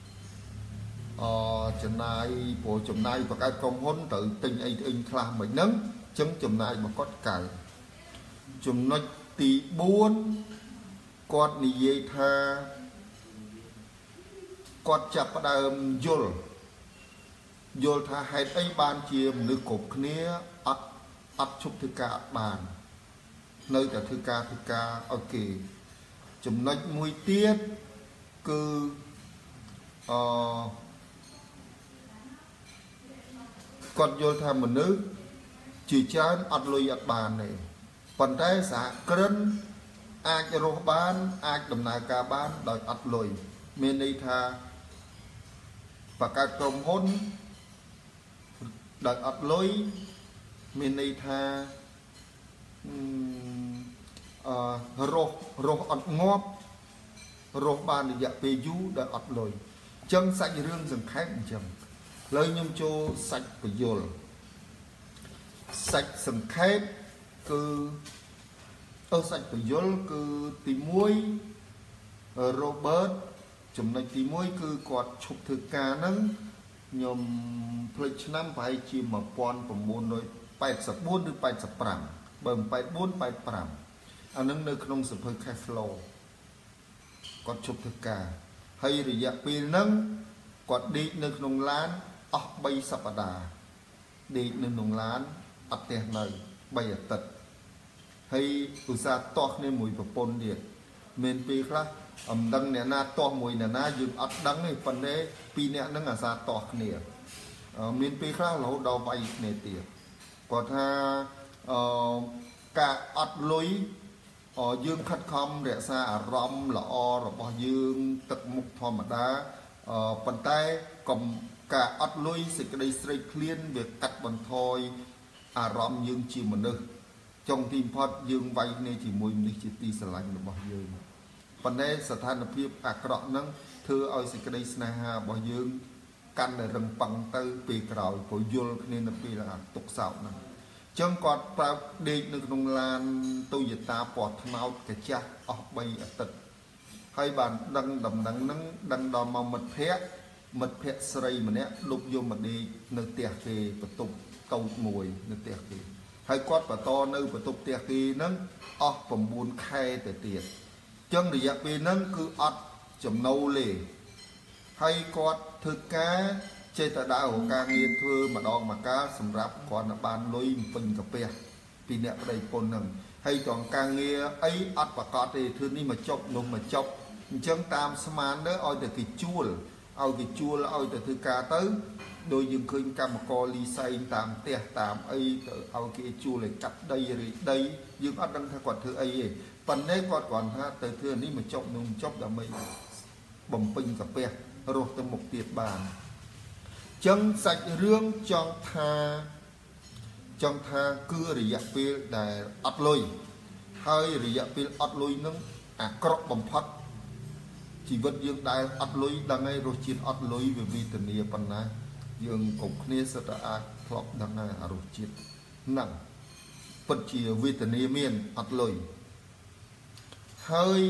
A: ចំណាយព្រោះចំណាយបង្កើតក្រុមហ៊ុនទៅទិញអីខ្លះមិនហ្នឹងអញ្ចឹងចំណាយរបស់គាត់កើនចំណុចទី4គាត់និយាយថាគាត់ចាប់ផ្ដើមយល់ថាហេតុអីបានជាមនុស្សគ្រប់គ្នាអត់ឈប់ធ្វើការអត់បាននៅតែធ្វើការឲ្យគេចំណុចមួយទៀតគឺគាត់យល់ថាមនុស្សជាច្រើនអត់លុយអត់បានទេប៉ុន្តែសហគ្រិនអាចរស់បានអាចដំណើរការបានដោយអត់លុយមានន័យថាបង្កើតក្រុមហ៊ុនដោយអត់លុយមានន័យថារស់អត់ងាប់រស់បានរយៈពេលយូរដោយអត់លុយអញ្ចឹងសាច់រឿងសង្ខេបអញ្ចឹងលើខ្ញុំចូលសាច់ពយល់សាច់សង្ខេបគឺសាច់ពយល់គឺទី1 Robert ចំណុចទី1គឺគាត់ឈប់ធ្វើការហ្នឹងខ្ញុំផ្លេចឆ្នាំប្រហែលជា1984ឬ85បើ84 85អានឹងនៅក្នុងសភៅ cash flow គាត់ឈប់ធ្វើការហើយរយៈពេលហ្នឹងគាត់ដេកនៅក្នុងឡានអស់3សប្តាហ៍ដេកនៅក្នុងឡានអត់ផ្ទះនៅ3អាទិត្យហើយឧស្សាហ៍ទាស់គ្នាមួយប្រពន្ធទៀតមានពេលខ្លះអំដឹងអ្នកណាទាស់មួយអ្នកណាយើងអត់ដឹងទេប៉ុន្តែពីរអ្នកហ្នឹងអាសាទាស់គ្នាមានពេលខ្លះរហូតដល់វាយគ្នាទៀតគាត់ថាការអត់លុយយើងខិតខំរក្សាអារម្មណ៍ល្អរបស់យើងទឹកមុខធម្មតាប៉ុន្តែកុំការអត់លុយសេចក្តីស្រេកឃ្លានវាកាត់បន្ថយអារម្មណ៍យើងជាមនុស្សចុងទីបំផុតយើងវាយគ្នាជាមួយមនុស្សជាទីស្រឡាញ់របស់យើងប៉ុន្តែស្ថានភាពអាក្រក់ហ្នឹងធ្វើឲ្យសេចក្តីស្នេហារបស់យើងកាន់តែរឹងប៉ឹងទៅពេលក្រោយព្រោះយល់គ្នានៅពេលទុកសោកហ្នឹងអញ្ចឹងគាត់ប្រាប់ដេកនៅក្នុងឡាន Toyota ពណ៌ត្នោតកាចាស់អស់3អាទិត្យហើយបានដឹងដំណឹងហ្នឹងដឹងដល់មកមិត្តភ័ក្តិស្រីម្នាក់លុបយកមកដេកនៅផ្ទះគេបន្ទប់តូចមួយនៅផ្ទះគេហើយគាត់បន្តនៅបន្ទប់ផ្ទះគេហ្នឹងអស់9ខែទៅទៀតចឹងរយៈពេលហ្នឹងគឺអត់ចំណូលទេហើយគាត់ធ្វើការចេះតែដើររកការងារធ្វើម្ដងម្កាលសម្រាប់គាត់បានលុយពេញកាពះពីអ្នកប្តីប្រពន្ធហ្នឹងហើយត្រង់ការងារអីអត់ប្រកាសទេធ្វើនេះមកចប់នោះមកចប់អញ្ចឹងតាមស្មានទៅឲ្យតែគេជួលឲ្យទៅធ្វើការទៅដោយយើងឃើញកម្មករលីសែងតាមផ្ទះតាមអីទៅឲ្យគេជួលឲ្យកាត់ដីរីដីយើងអត់ដឹងថាគាត់ធ្វើអីទេប៉ុន្តែគាត់គ្រាន់ថាទៅធ្វើនេះមកចប់នោះមកចប់ដើម្បីបំពេញកាពះរស់ទៅមុខទៀតបានចឹងសាច់រឿងចង់ថាគឺរយៈពេលដែលអត់លុយហើយរយៈពេលអត់លុយនឹងអាក្រក់បំផុតជីវិតយើងដែលអត់លុយដឹងហើយរសជាតិអត់លុយវាវេទនាប៉ុណ្ណាយើងគ្រប់គ្នាសិតតែអាចធ្លាប់ដឹងហើយអារសជាតិហ្នឹងពិតជាវេទនាមានអត់លុយហើយ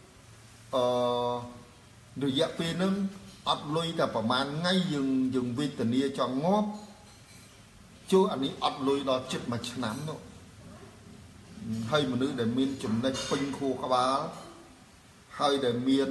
A: រយៈពេលហ្នឹងអត់លុយតែប្រហែលថ្ងៃយើងវេទនាចង់ងាប់ចូលអានេះអត់លុយដល់ជិត1ឆ្នាំនោះហើយមនុស្សដែលមានចំណេះពេញខួរក្បាលហើយដែលមាន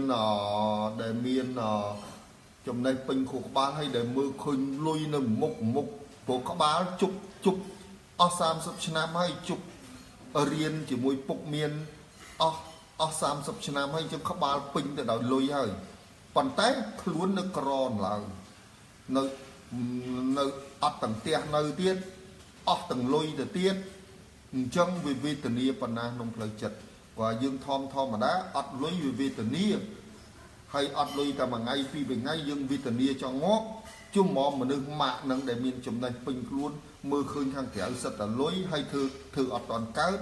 A: ចំណេះពេញខួរក្បាលហើយដែលមើលឃើញលុយនៅមុខព្រោះក្បាលជប់អស់30ឆ្នាំហើយជប់រៀនជាមួយពុកមានអស់30ឆ្នាំហើយជប់ក្បាលពេញទៅដោយលុយហើយប៉ុន្តែខ្លួននៅក្រឡើងនៅអត់ទាំងផ្ទះនៅទៀតអស់ទាំងលុយទៅទៀតអញ្ចឹងវាវេទនាប៉ុណ្ណាក្នុងផ្លូវចិត្តបើយើងធម្មតាអត់លុយវាវេទនាហើយអត់លុយតែមួយថ្ងៃពីរថ្ងៃយើងវេទនាចង់ងាប់ជុំមកមនុស្សម៉ាក់នឹងដែលមានចំណេះពេញខ្លួនមើលឃើញខាងក្រៅសិតតែលុយហើយធ្វើអត់តាន់កើត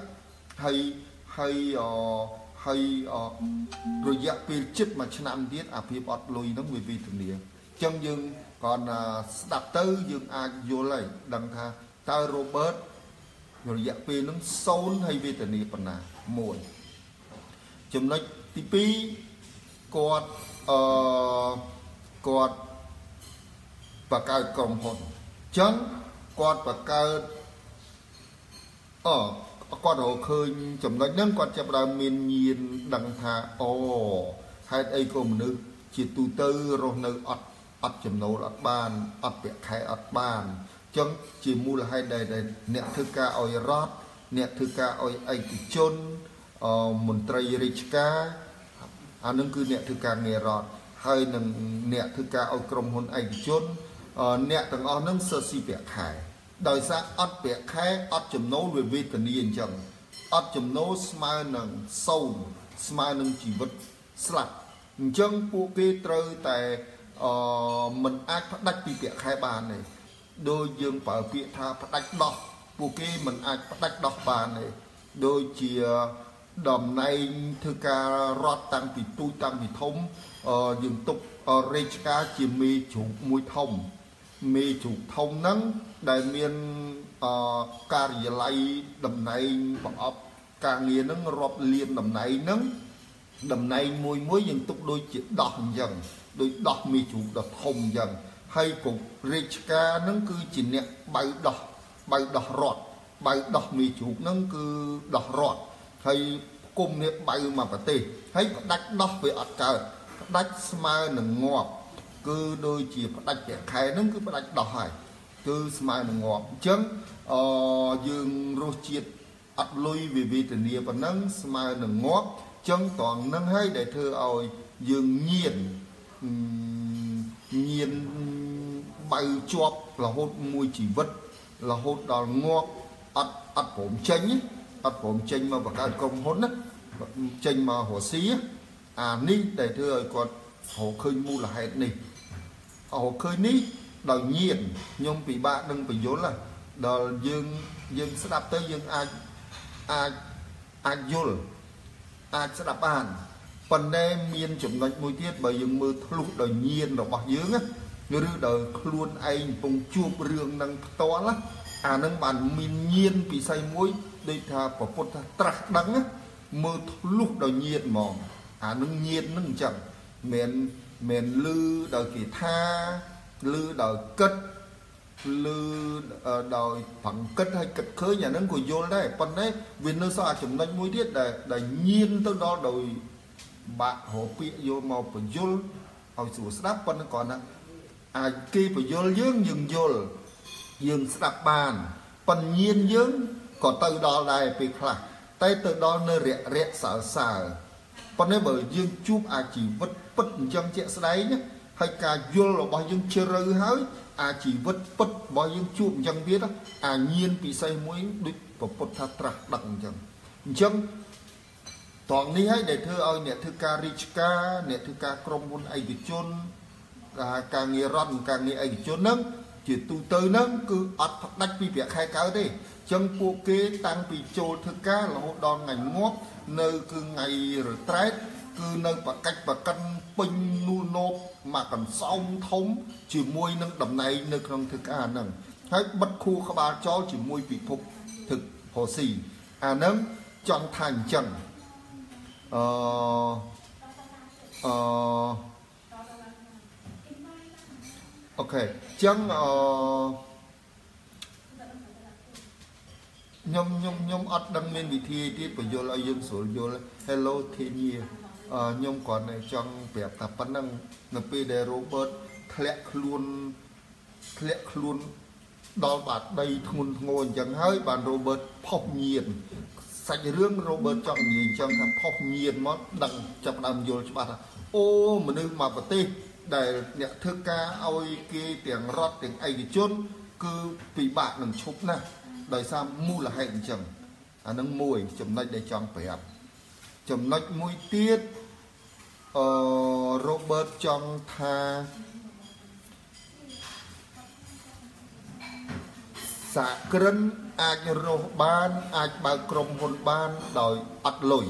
A: ហើយរយៈពេលជិត1ឆ្នាំទៀតអាភាពអត់លុយហ្នឹងវាវេទនាអញ្ចឹងយើងគ្រាន់ស្ដាប់ទៅយើងអាចយល់ហើយដឹងថាតើ Robert រយៈពេលនឹង0ហើយវេទនាប៉ុណ្ណាមួយចំណុចទី2គាត់គាត់បង្កើតក្រុមហ៊ុនអញ្ចឹងគាត់បង្កើតគាត់រកឃើញចំណុចហ្នឹងគាត់ចាប់ផ្ដើមមានញាណដឹងថាហេតុអីក៏មនុស្សជាទូទៅរស់នៅអត់ចំណូលអត់បានអត់ប្រាក់ខែអត់បានអញ្ចឹងជាមូលហេតុដែលអ្នកធ្វើការឲ្យរដ្ឋអ្នកធ្វើការឲ្យឯកជនមន្ត្រីរាជការអានឹងគឺអ្នកធ្វើការងាររដ្ឋហើយនឹងអ្នកធ្វើការឲ្យក្រុមហ៊ុនឯកជនអ្នកទាំងអស់ហ្នឹងសើស៊ីប្រាក់ខែដោយសារអត់ប្រាក់ខែអត់ចំណូលវេទនាអញ្ចឹងអត់ចំណូលស្មើនឹង0ស្មើនឹងជីវិតស្លាប់អញ្ចឹងពួកគេត្រូវតែមិនអាចផ្ដាច់ពីប្រាក់ខែបានទេដោយយើងប្រើពាក្យថាផ្ដាច់ដោះពួកគេមិនអាចផ្ដាច់ដោះបានទេដូចជាតំណែងធ្វើការរដ្ឋតាំងពីទូចតាំងពីធំយើងទុករាជការជាមេជ្រូកមួយធំមេជ្រូកធំហ្នឹងដែលមានការិយាល័យតំណែងប្រអប់ការងារហ្នឹងរាប់លានតំណែងហ្នឹងតំណែងមួយយើងទុកដូចជាដោះអញ្ចឹងដូចដោះមេជ្រូកដ៏ធំអញ្ចឹងហើយគ្រប់រាជការហ្នឹងគឺជាអ្នកបើដោះរដ្ឋបើដោះមេជ្រូកហ្នឹងគឺដោះរដ្ឋហើយគុំនេះបើមកប្រទេសហើយផ្ដាច់ដោះវាអត់កើតផ្ដាច់ស្មើនឹងងាប់គឺដូចជាផ្ដាច់ប្រាក់ខែហ្នឹងគឺផ្ដាច់ដោះហើយគឺស្មើនឹងងាប់អញ្ចឹងយើងរសជាតិអត់លុយវេទនាប៉ុណ្ណឹងស្មើនឹងងាប់អញ្ចឹងត្រង់ហ្នឹងហើយដែលធ្វើឲ្យយើងញៀនបើជាប់រហូតមួយជីវិតរហូតដល់ងាប់អត់ព្រមចេញមកបង្កើតក្រុមហ៊ុនណាចេញមករកស៊ីអានេះដែលធ្វើឲ្យគាត់រកឃើញមូលហេតុនេះរកឃើញនេះដោយញៀនខ្ញុំពិបាកនឹងបញ្យល់ដល់យើងស្ដាប់ទៅយើងអាចយល់អាចស្ដាប់បានប៉ុន្តែមានចំណុចមួយទៀតបើយើងមើលធ្លុះដោយញៀនរបស់យើងឬដោយខ្លួនឯងកំពុងជួបរឿងនឹងផ្ទាល់អានឹងបានមានញៀនពិសីមួយដូចថាប្រពុតថាត្រាស់ដឹងមើលធ្លុះដោយញៀនហ្មងអានឹងញៀននឹងអញ្ចឹងមិនលឺដោយគេថាលឺដោយគិតលឺដោយបង្កិតឲ្យគិតឃើញអានឹងក៏យល់ដែរប៉ុន្តែវានៅសល់ចំណុចមួយទៀតដែលញៀនទៅដល់ដោយបាក់រពាកយកមកបញ្យល់ឲ្យស្រួលស្ដាប់ប៉ុន្តែគ្រាន់តែអាចគេបញ្យល់យើងយល់យើងស្ដាប់បានប៉ុន្តែញៀនយើងក៏ទៅដល់ដែរពេលខ្លះតែទៅដល់នៅរយៈសើប៉ុន្តែបើយើងជួបអាជីវិតពិតអញ្ចឹងជាក់ស្ដែងហើយការយល់របស់យើងជ្រៅហើយអាជីវិតពិតរបស់យើងជួបអញ្ចឹងទៀតអាញៀនពិសេសមួយដូចប្រពុតថាត្រាស់ដឹងអញ្ចឹងតងនេះហើយដែលធ្វើឲ្យអ្នកធ្វើការរាជការអ្នកធ្វើការក្រុមហ៊ុនឯកជនការងាររដ្ឋនិងការងារឯកជនហ្នឹងជាទូទៅហ្នឹងគឺអត់ផ្ដាច់ពីប្រាក់ខែកើតទេអញ្ចឹងពួកគេតាំងពីចូលធ្វើការរហូតដល់ថ្ងៃងាប់នៅគឺថ្ងៃរត្រែតគឺនៅបកិច្ចបកិនពេញនូលណូបមកកន្សោមធំជាមួយនឹងតំណែងនៅក្នុងធ្វើការហ្នឹងហើយបិទខួរក្បាលចោលជាមួយពិភពទឹកហូស៊ីអាហ្នឹងចង់ថាអញ្ចឹងអូខេចឹងខ្ញុំអត់ដឹងមានវិធីទៀតបញ្យល់ឲ្យយើងស្រួលយល់ Hello ធានាខ្ញុំគ្រាន់តែចង់ប្រាប់ថាប៉ុណ្ណឹងនៅពេលដែល Robert ធ្លាក់ខ្លួនដល់បាតដីធ្ងន់ធ្ងរអញ្ចឹងហើយបាន Robert ផុសញៀនសាច់រឿង Robert ចង់និយាយអញ្ចឹងថាផុសញៀនមកដឹងចាប់ដើមយល់ច្បាស់ថាអូមនុស្សមកប្រទេសដែលអ្នកធ្វើការឲ្យគេទាំងរដ្ឋទាំងឯកជនគឺពិបាកនឹងឈប់ណាស់ដោយសារមូលហេតុអញ្ចឹងអានឹងមួយចំណុចដែលចង់ប្រាប់ចំណុចមួយទៀតRobert ចង់ថាសាក្រិនអាចរស់បានអាចបើកក្រុមហ៊ុនបានដោយអត់លុយ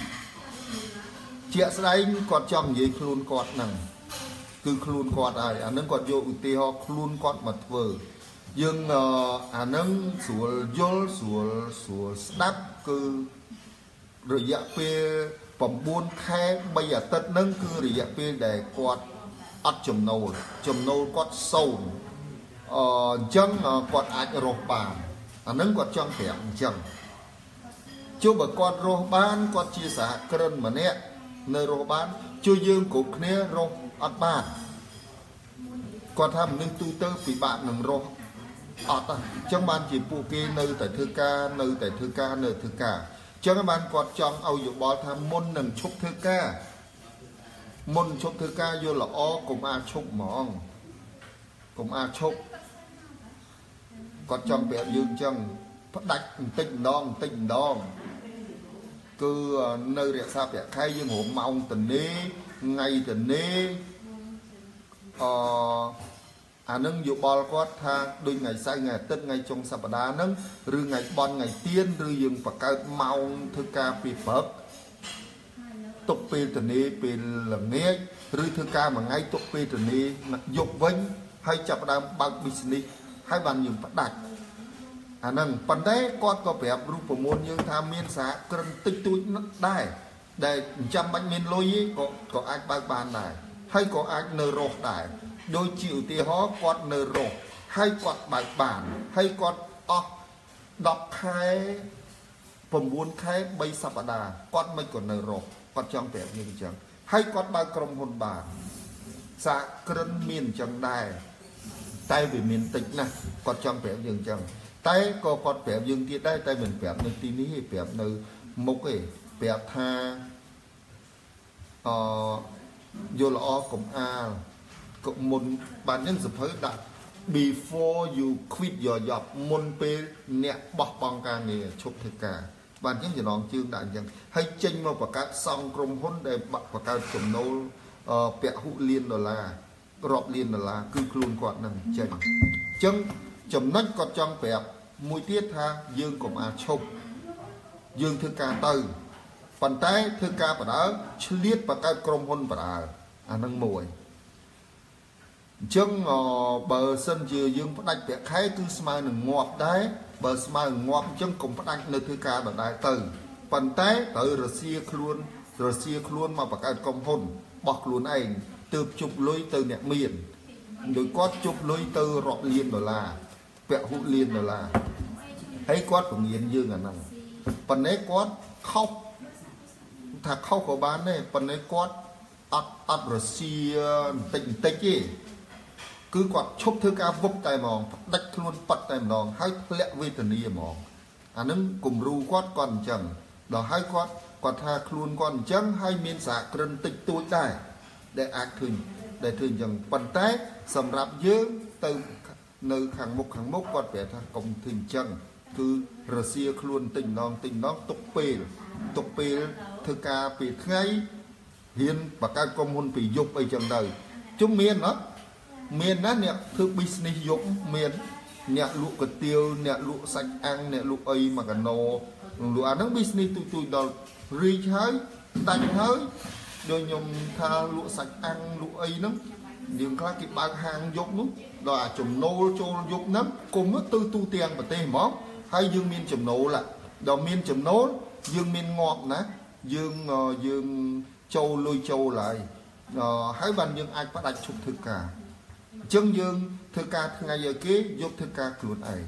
A: ជាក់ស្ដែងគាត់ចង់និយាយខ្លួនគាត់ហ្នឹងគឺខ្លួនគាត់ហើយអានឹងគាត់យកឧទាហរណ៍ខ្លួនគាត់មកធ្វើ dương à nâng sủa dôl sủa đắp cứ rồi dạ phê bầm buôn khai bây giờ tết nâng cứ rồi dạ phê để quạt ắt chùm nâu quạt sâu chân quạt ạch rô bàn à nâng quạt chân kẹm chân chú bà quạt rô ban quạt chia sẻ cơn mà nè nơi rô ban chú dương cục nè rô ắt bàn quạt tham nâng tu tơ vì bạn nâng rô chẳng bạn chỉ phụ kê nơi tại thư ca chẳng các bạn quạt trong âu dụ bó tham môn nâng chúc thư ca vô là o cùng a chúc mong cùng a chúc quạt trong bẹp dương chân phát đạch tinh đong cứ nơi rẻ xa bẹp khai dương hổ mong tình đế ngay tình đế à nâng dụ bò quát tha đôi ngày sai ngày tết ngày trong sập đá nâng rư ngày bon ngày tiên rư dương và cao mau thư ca bị phớp tục pê tình đi pê lần nghe rư thư ca mà ngay tục pê tình đi dục vinh hay chập đá bằng business hai bàn dùng phát đạt à nâng phần đấy con có vẻ rụp môn nhưng tham miên xã cân tích túi nó đai để trăm bánh miên lôi có ai bác bàn này hay có ai nơ rột đài đôi chịu thì họ quạt nơ rột hay quạt bài bản hay quạt đọc khai phẩm buôn khai bay sạp đà quạt mấy còn nơ rột quạt trong vẻ như chẳng hay quạt bài crom hồn bản xã cân miền chẳng đài tay về miền tịch này quạt trong vẻ như chẳng tay có quạt vẻ dương tiết đây tay mình vẻ nơi tí ní vẻ nơi mốc ấy vẻ tha vô là o cũng a cũng môn bản nhân dập hơi đặt before you quit your job môn pe nẹt bọc bằng ca nghề chụp thực cả bản nhân chỉ nói chương đại rằng hay tranh mà các song krom hôn để bạc và các chủng nô bẹ hụ liên đó là rọp liên đó là cứ luôn quạt nằm tranh chân chấm nách còn trong bẹp mũi tiết ha dương cũng a chụp dương thực cả từ phần tay thư ca và đó liết và cái krom hôn và đó à nâng mùi chân bờ sân dừa dương phát đánh vẽ khai cứ smile nâng ngọt đấy bờ smile ngọt chân cũng phát đánh nơi thư ca và đại từ phần tay tới Russia luôn mà và cái krom hôn bọc luôn anh từ chụp lối từ nẹt miền rồi có chụp lối từ rọp liên đó là vẽ hụ liên đó là ấy quát của nghiền dương à nâng phần ấy quát khóc thà khóc của bán này phần ấy quát ắt Russia tình tích gì cứ quạt chụp thư ca vốc tay mòn đách luôn bắt tay mòn hai lẹ vi tình đi mòn à nâng cùng ru quát còn chẳng đó hai quạt tha luôn còn chẳng hai miền xã cân tích tuổi đại để ác thường để thường chẳng phần té sầm rạp dương từ nơi hàng mốc quạt vẻ tha công thường chẳng cứ Russia luôn tình non tục pê thư ca bị ngay hiền và các công hôn bị dục ở trong đời chúng miền đó nè thư business dục miền nè lụa cờ tiêu nè lụa sạch ăn nè lụa ấy mà cả nô lụa ăn nó business tụi đó rì hơi đánh hơi rồi nhom tha lụa sạch ăn lụa ấy nó những các cái bán hàng dục nó đó chùm nô cho dục lắm cùng nó tư tu tiền và tê món hay dương miền chùm nô là đó miền chùm nô dương miền ngọt nè dương châu lôi châu lại hai bàn dương ai bắt đánh chụp thư ca chân dương thư ca ngày giờ kế giúp thư ca luôn ấy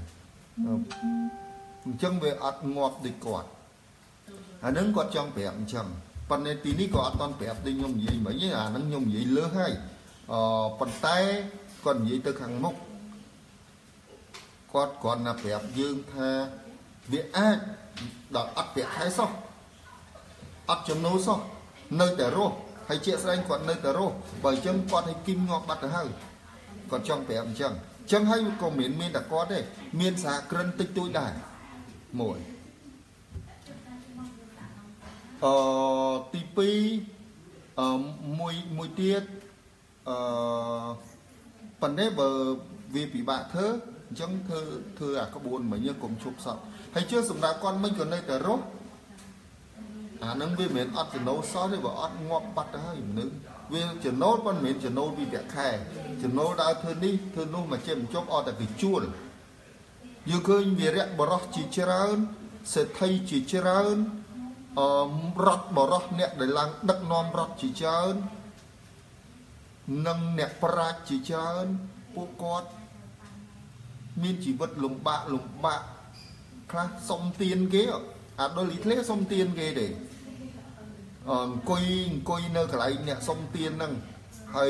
A: chân về ắt ngọt đi quạt nâng quạt trong bẹp chẳng phần này tí ní có toàn bẹp đi nhung gì mấy như là nâng nhung gì lứa hay phần tay còn gì từ hàng mốc quạt còn là bẹp dương tha việc ai đó ắt bẹp hay sao ắt chấm nấu sao nơi tờ rô hay chia sẻ anh còn nơi tờ rô bởi chân con hay kim ngọc bắt ở hơi còn trong bẹp chẳng hay có miền đã có đây miền xã cân tích tôi đài mỗi tivi mùi tiết phần đấy bờ vì bị bạn thơ chẳng thơ à có buồn mà như cùng chụp sợ hay chưa dùng đá con mình còn nơi tờ rốt nâng vì miền ớt thì nấu xót thì bảo ớt ngọt bắt ra hơi nữ vì chỉ nấu con miền chỉ nấu vì vẹt khai chỉ nấu đã thơ đi thơ nấu mà chém chốc ớt là vì chua យើងឃើញវីរៈបរោះជាច្រើនសេដ្ឋីជាច្រើនរដ្ឋបរោះអ្នកដែលឡើងដឹកនាំរដ្ឋជាច្រើននិងអ្នកប្រាជ្ញជាច្រើនពួកគាត់មានជីវិតលំបាកខ្លះសុំទានគេអាដុលីធ្លេសុំទានគេទេអង្គុយនៅកន្លែងអ្នកសុំទានហ្នឹងហើយ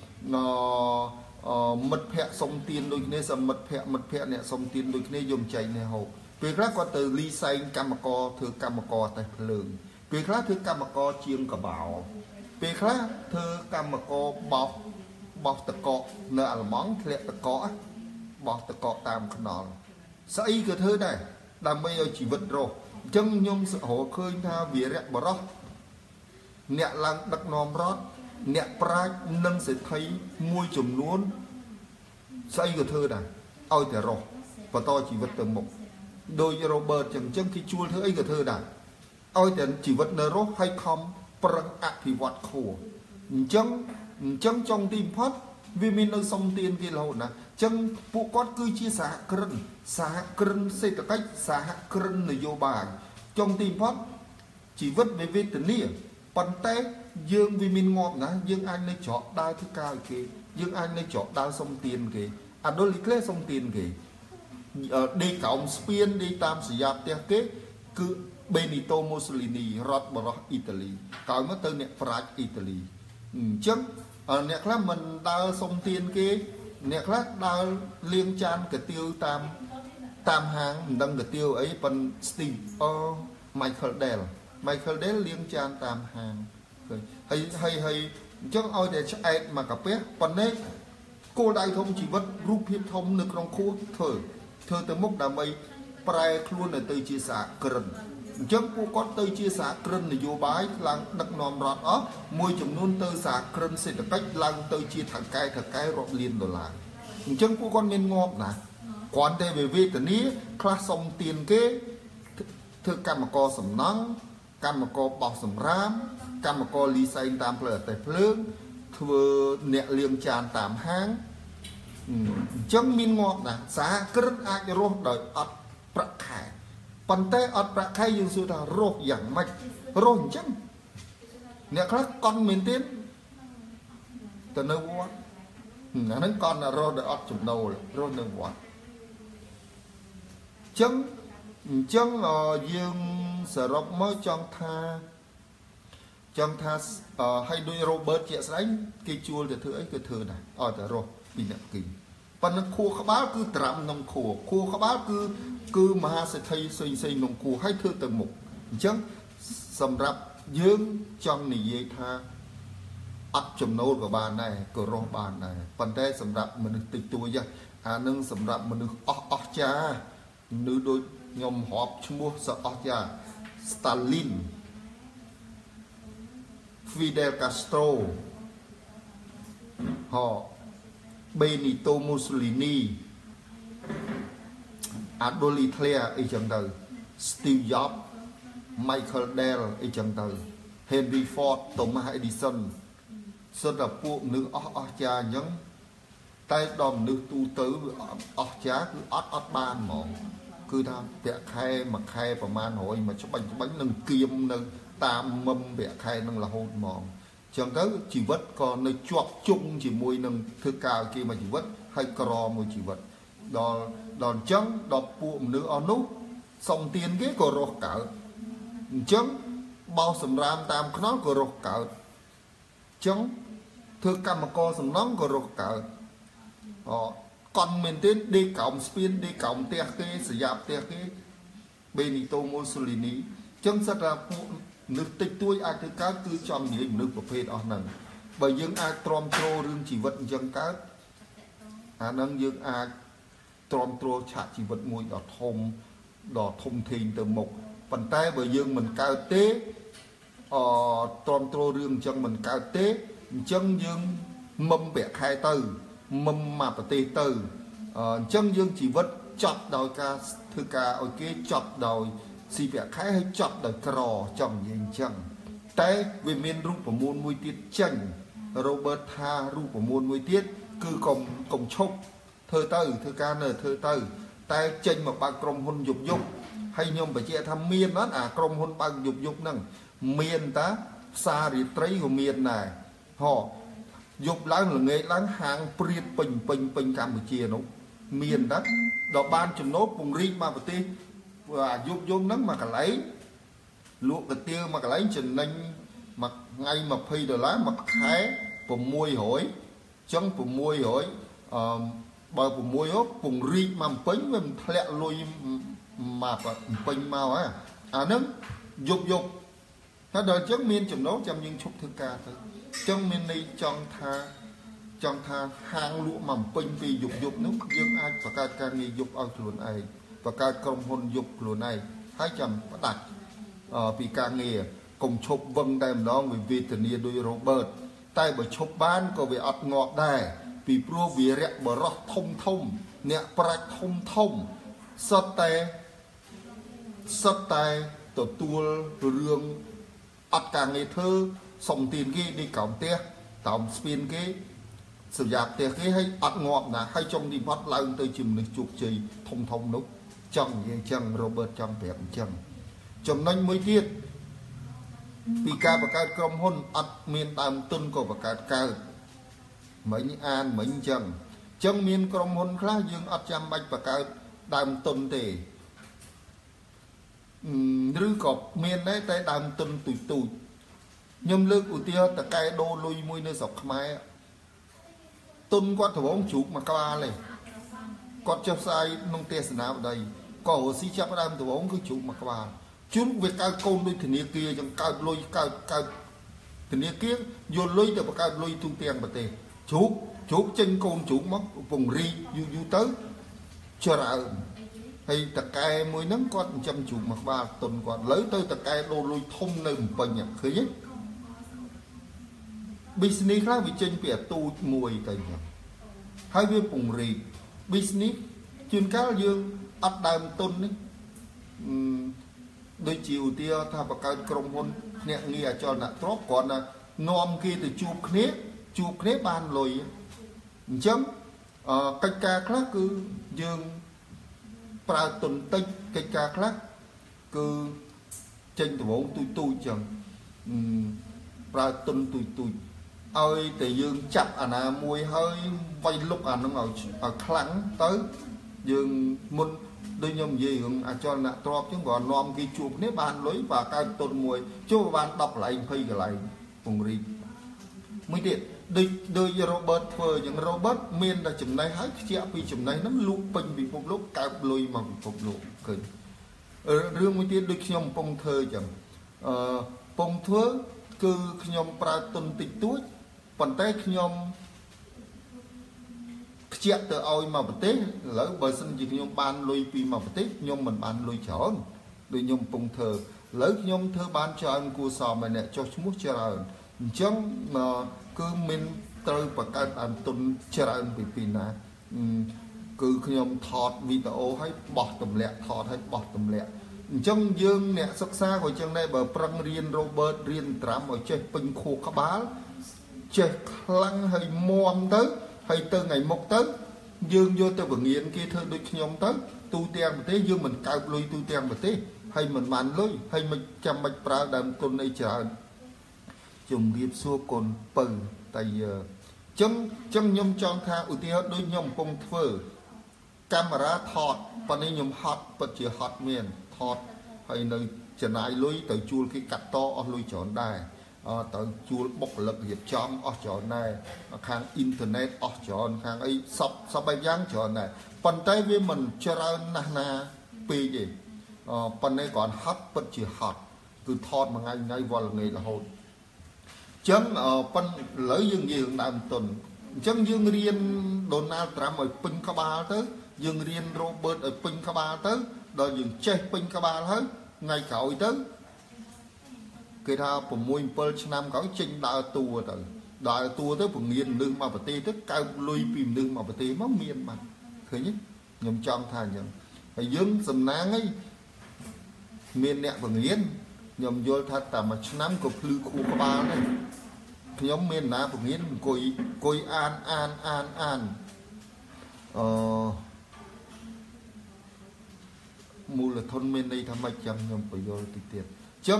A: មិត្តភ័ក្តិសុំទានដូចគ្នាសមិត្តភ័ក្តិអ្នកសុំទានដូចគ្នាយំចែកនេះហូបពេលខ្លះគាត់ទៅលីសែងកម្មករធ្វើកម្មករតែភ្លើងពេលខ្លះធ្វើកម្មករជាងកបោពេលខ្លះធ្វើកម្មករបោះតកកនៅអាល្លឺម៉ង់ធ្លាក់តកកបោះតកកតាមខ្នល់ស្អីក៏ធ្វើដែរដើម្បីឲ្យជីវិតរស់អញ្ចឹងខ្ញុំរកឃើញថាវីរៈបរោះអ្នកឡើងដឹកនាំរដ្ឋអ្នកប្រាជ្ញនិងសេដ្ឋីមួយចំនួនស្អីក៏ធ្វើដែរឲ្យតែរស់បន្តជីវិតទៅមុខដោយ Robert អញ្ចឹងគេជួលធ្វើអីក៏ធ្វើដែរឲ្យតែជីវិតនៅរស់ហើយខំប្រឹងអភិវឌ្ឍខួរអញ្ចឹងចុងទីបំផុតវាមាននៅសំទានគេរហូតណាអញ្ចឹងពួកគាត់គឺជាសហគ្រិនសេដ្ឋកិច្ចសហគ្រិននយោបាយចុងទីបំផុតជីវិតវាវេទនាប៉ុន្តែយើងវាមានងាប់ណាយើងអាចនៅច្រកដើរធ្វើការឲ្យគេយើងអាចនៅច្រកដើរសំទានគេអាដុលីក្លេសំទានគេដេកកោមស្ពានដេកតាមសយាផ្ទះគេគឺបេនីតូម៉ូសូលីនីរដ្ឋបរោះអ៊ីតាលីក្រោយមកទៅអ្នកប្រាជ្ញអ៊ីតាលីអញ្ចឹងអ្នកខ្លះមិនដើរសុំទានគេអ្នកខ្លះដើរលាងចានកាទៀវតាមហាងមិនដឹងកាទៀវអីប៉ុន Steve Michael Dell លាងចានតាមហាងហើយអញ្ចឹងឲ្យតែឆ្អែតមកកាពះប៉ុណ្ណេះគោលដៅធំជីវិតរូបភាពធំនៅក្នុងខួរធ្វើទៅមុខដើម្បីប្រែខ្លួនទៅជាសហគ្រិនអញ្ចឹងពួកគាត់ទៅជាសហគ្រិននយោបាយឡើងដឹកនាំរដ្ឋអស់មួយចំនួនទៅសហគ្រិនសេដ្ឋកិច្ចឡើងទៅជាថៅកែរាប់លានដុល្លារអញ្ចឹងពួកគាត់មានងាប់ណាស់គ្រាន់តែវេទនាខ្លះសុំទានគេធ្វើកម្មករសំណង់កម្មករបោះសម្រាមកម្មករលីសែងតាមផ្លូវអទេសភ្លើងធ្វើអ្នកលាងចានតាមហាងអញ្ចឹងមានងាប់ណាស់សហគ្រិនអាចរស់ដោយអត់ប្រាក់ខែប៉ុន្តែអត់ប្រាក់ខែយើងសួរថារស់យ៉ាងម៉េចរស់អញ្ចឹងអ្នកខ្លះកន់មែនទេទៅនៅវត្តអាហ្នឹងកន់រស់ដោយអត់ចំណូលរស់នៅវត្តអញ្ចឹងយើងសរុបមកចង់ថាឲ្យដូច Robert ជាក់ស្ដែងគេជួលទៅធ្វើអីគឺធ្វើដែរឲ្យតែរស់ពីអ្នកគីប៉ុន្តែខួរក្បាលគឺត្រាំក្នុងខួរក្បាលគឺមហាសេដ្ឋីផ្សេងក្នុងខួរឲ្យធ្វើទៅមុខអញ្ចឹងសម្រាប់យើងចង់និយាយថាអត់ចំណូលក៏បានដែរក៏រស់បានដែរប៉ុន្តែសម្រាប់មនុស្សតិចតួចអានឹងសម្រាប់មនុស្សអស់ចានៅដូចខ្ញុំរាប់ឈ្មោះសអស់ចា Stalin Fidel Castro Benito Mussolini Adolf Hitler អីចឹងទៅ Steve Jobs Michael Dell អីចឹងទៅ Henry Ford Thomas Edison សិតតែពួកមនុស្សអស់ចាអញ្ចឹងតែដល់មនុស្សទូទៅអស់ចាគឺអត់បានហ្មងគឺថាប្រាក់ខែមួយខែប្រហែល100មួយច្បាច់នឹងគៀមនៅតាមមុំប្រាក់ខែនឹងរហូតហ្មងអញ្ចឹងទៅជីវិតក៏នៅជាប់ជុំជាមួយនឹងធ្វើការឲ្យគេមួយជីវិតហើយក្រមួយជីវិតដល់អញ្ចឹងដល់ពួកមនុស្សអស់នោះសុំទានគេក៏រស់កើតអញ្ចឹងបោសសម្រាមតាមខ្នល់ក៏រស់កើតអញ្ចឹងធ្វើកម្មករសំណង់ក៏រស់កើតកន់មែនទេដេកកោមស្ពានដេកកោមផ្ទះគេសយាផ្ទះគេបេនីតូម៉ូសូលីនីអញ្ចឹងសិតថាពួកមនុស្សតិចតួចអាចធ្វើកើតគឺចំនិយាយមនុស្សប្រភេទអស់ហ្នឹងបើយើងអាចទ្រាំទ្ររឿងជីវិតអញ្ចឹងកើតអាហ្នឹងយើងអាចទ្រាំទ្រឆាកជីវិតមួយដ៏ធំធេងទៅមុខប៉ុន្តែបើយើងមិនកើតទេទ្រាំទ្ររឿងអញ្ចឹងមិនកើតទេអញ្ចឹងយើងមុំប្រាក់ខែទៅមុំមកប្រទេសទៅអញ្ចឹងយើងជីវិតចប់ដោយការធ្វើការឲ្យគេចប់ដោយស៊ីប្រាក់ខែហើយចប់ដោយក្រចង់និយាយអញ្ចឹងតែវាមានរូបមន្តមួយទៀតចេញ Robert ថារូបមន្តមួយទៀតគឺកុំឈប់ធ្វើទៅធ្វើការនៅធ្វើទៅតែចេញមកបើកក្រុមហ៊ុនយុបយុបហើយខ្ញុំបញ្ជាក់ថាមានអត់អាក្រុមហ៊ុនបើកយុបយុបហ្នឹងមានតាផ្សាររាត្រីក៏មានដែរហ៎យប់ឡើងល្ងាចឡើងហាងព្រាតពេញកម្ពុជានោះមានតាដល់បានចំណូលពង្រីកមកប្រទេសអាយុបយុបហ្នឹងមកកន្លែងលក់កាទៀវមកកន្លែងចំណេញមួយថ្ងៃ$20មួយខែ600ចឹង600បើ600ពង្រីកមកពេញវាមិនធ្លាក់លុយមកពេញមកហ៎អាហ្នឹងយុបយុបតែដល់ចឹងមានចំណូលចាំយើងឈប់ធ្វើការទៅចឹងមានន័យចង់ថាហាងលក់មកពេញពីយុបយុបនោះយើងអាចបង្កើតការងារយុបឲ្យខ្លួនឯងបង្កើតក្រុមហ៊ុនយុបខ្លួនឯងហើយចាំផ្ដាច់ពីការងារកុំឈប់វឹងតែម្ដងវិវេទនាដោយ Robert តែបើឈប់បានក៏វាអត់ងាប់ដែរពីព្រោះវីរៈបរោះធំអ្នកប្រាជ្ញធំសុទ្ធតែទទួលរឿងអត់ការងារធ្វើសុំទានគេនេះក្រោមផ្ទះតោមស្ពានគេសម្រាប់ផ្ទះគេឲ្យអត់ងាប់ណាហើយចុងទីផុតឡើងទៅជាមនុស្សជោគជ័យធំនោះចង់និយាយចឹង Robert ចង់ប្រាប់អញ្ចឹងចំណុចមួយទៀតពីការបង្កើតក្រុមហ៊ុនអត់មានដើមទុនក៏បង្កើតមិញអានមិញអញ្ចឹងមានក្រុមហ៊ុនខ្លះយើងអត់ចាំបាច់បង្កើតដើមទុនទេឬក៏មានដែរតែដើមទុនទូចខ្ញុំលើកឧទាហរណ៍តកែដូរលុយមួយនៅស្រុកខ្មែរទុនគាត់ត្រង់ជ្រូកមួយក្បាលទេគាត់ចុះផ្សាយក្នុងទេសនាបដីក៏រស៊ីចាប់ដើមត្រង់គឺជ្រូកមួយក្បាលជ្រូកវាកើតកូនដូចធនាគារចឹងកើតលុយកើតធនាគារយកលុយទៅបង្កើតលុយទូទាំងប្រទេសជ្រូកចេញកូនជ្រូកមកពង្រីកយូរទៅច្រើនហើយតកែមួយហ្នឹងគាត់ចិញ្ចឹមជ្រូកមួយក្បាលទុនគាត់លើទៅតកែដូរលុយធំនៅភ្នំពេញឃើញទេ business ខ្លះវាចេញពីអាទូចមួយទៅចឹងហើយវាពង្រីក business ជួនកាលយើងអត់ដើមទុននេះដូចជាឧទាហរណ៍ថាបង្កើតក្រុមហ៊ុនអ្នកងារអចលនទ្រព្យគ្រាន់តែនាំគេទៅជួបគ្នាបានលុយអញ្ចឹងកិច្ចការខ្លះគឺយើងប្រើទុនតិចកិច្ចការខ្លះគឺចេញដំបងទូចចឹងប្រើទុនទូចឲ្យតែយើងចាប់អាណាមួយហើយវាយលុកអានឹងឲ្យខ្លាំងទៅយើងមុនដូចខ្ញុំនិយាយរឿងអចលនទ្រព្យចឹងក៏នាំគេជួបគ្នាបានលុយvàកើតទុនមួយជួបបាន10កន្លែង20កន្លែងពង្រីកមួយទៀតដូច Robert ធ្វើអញ្ចឹង Robert មានតែចំណេះហើយខ្ជាក់ពីចំណេះហ្នឹងលូកពេញពិភពលោកកើតលុយមកពិភពលោកឃើញរឿងមួយទៀតដូចខ្ញុំកំពុងធ្វើអញ្ចឹងកំពុងធ្វើគឺខ្ញុំប្រើទុនតិចតួចប៉ុន្តែខ្ញុំខ្ជាក់ទៅឲ្យមកប្រទេសឥឡូវបើសិនជាខ្ញុំបានលុយពីមកប្រទេសខ្ញុំមិនបានលុយច្រើនដូចខ្ញុំកំពុងធ្វើឥឡូវខ្ញុំធ្វើបានច្រើនគួរសមហើយអ្នកចុះឈ្មោះច្រើនអញ្ចឹងគឺមានត្រូវបង្កើតដើមទុនច្រើនពីណាគឺខ្ញុំថតវីដេអូឲ្យបោះទម្លាក់ថតឲ្យបោះទម្លាក់អញ្ចឹងយើងអ្នកសិក្សាក៏អញ្ចឹងដែរបើប្រឹងរៀន Robert រៀនត្រាំឲ្យចេះពេញខួរក្បាលចេះខ្លាំងហើយមាំទៅហើយទៅថ្ងៃមុខទៅយើងយកទៅបង្រៀនគេធ្វើដូចខ្ញុំទៅទូទាំងប្រទេសយើងមិនកើបលុយទូទាំងប្រទេសហើយមិនបានលុយហើយមិនចាំបាច់ប្រើដើមទុនអីច្រើនជំរាបសួរកូនពៅតែចឹងខ្ញុំចង់ថាឧទាហរណ៍ដូចខ្ញុំកំពុងធ្វើកាមេរ៉ាថតប៉ុន្តែខ្ញុំហត់ពិតជាហត់មានថតហើយនៅចំណាយលុយទៅជួលគេកាត់តអស់លុយច្រើនដែរទៅជួលបុគ្គលិករៀបចំអស់ច្រើនដែរខាងអ៊ីនធឺណិតអស់ច្រើនខាងអីសពបែបយ៉ាងច្រើនដែរប៉ុន្តែវាមិនច្រើនណាស់ណាពេកទេប៉ុន្តែគ្រាន់ហត់ពិតជាហត់គឺថតមួយថ្ងៃវល់ល្ងាចរហូតចឹងប៉ុន្តែឥឡូវយើងនិយាយរឿងដើមទុនអញ្ចឹងយើងរៀន Donald Trump ឲ្យពេញក្បាលទៅយើងរៀន Robert ឲ្យពេញក្បាលទៅដល់យើងចេះពេញក្បាលហើយថ្ងៃក្រោយទៅគេថា6 7ឆ្នាំក្រោយចេញដើរតួទៅបង្រៀនមនុស្សមកប្រទេសទៅកើបលុយពីមនុស្សមកប្រទេសមកមានបាត់ឃើញទេខ្ញុំចង់ថាអញ្ចឹងហើយយើងសំណាងấyមានអ្នកបង្រៀនខ្ញុំយល់ថាតែមួយឆ្នាំក៏ភ្លឺខួរក្បាលដែរខ្ញុំមានណាបង្រៀនអង្គុយអានមូលធនមានន័យថាម៉េចចាំខ្ញុំបញ្យល់តិចទៀតចឹង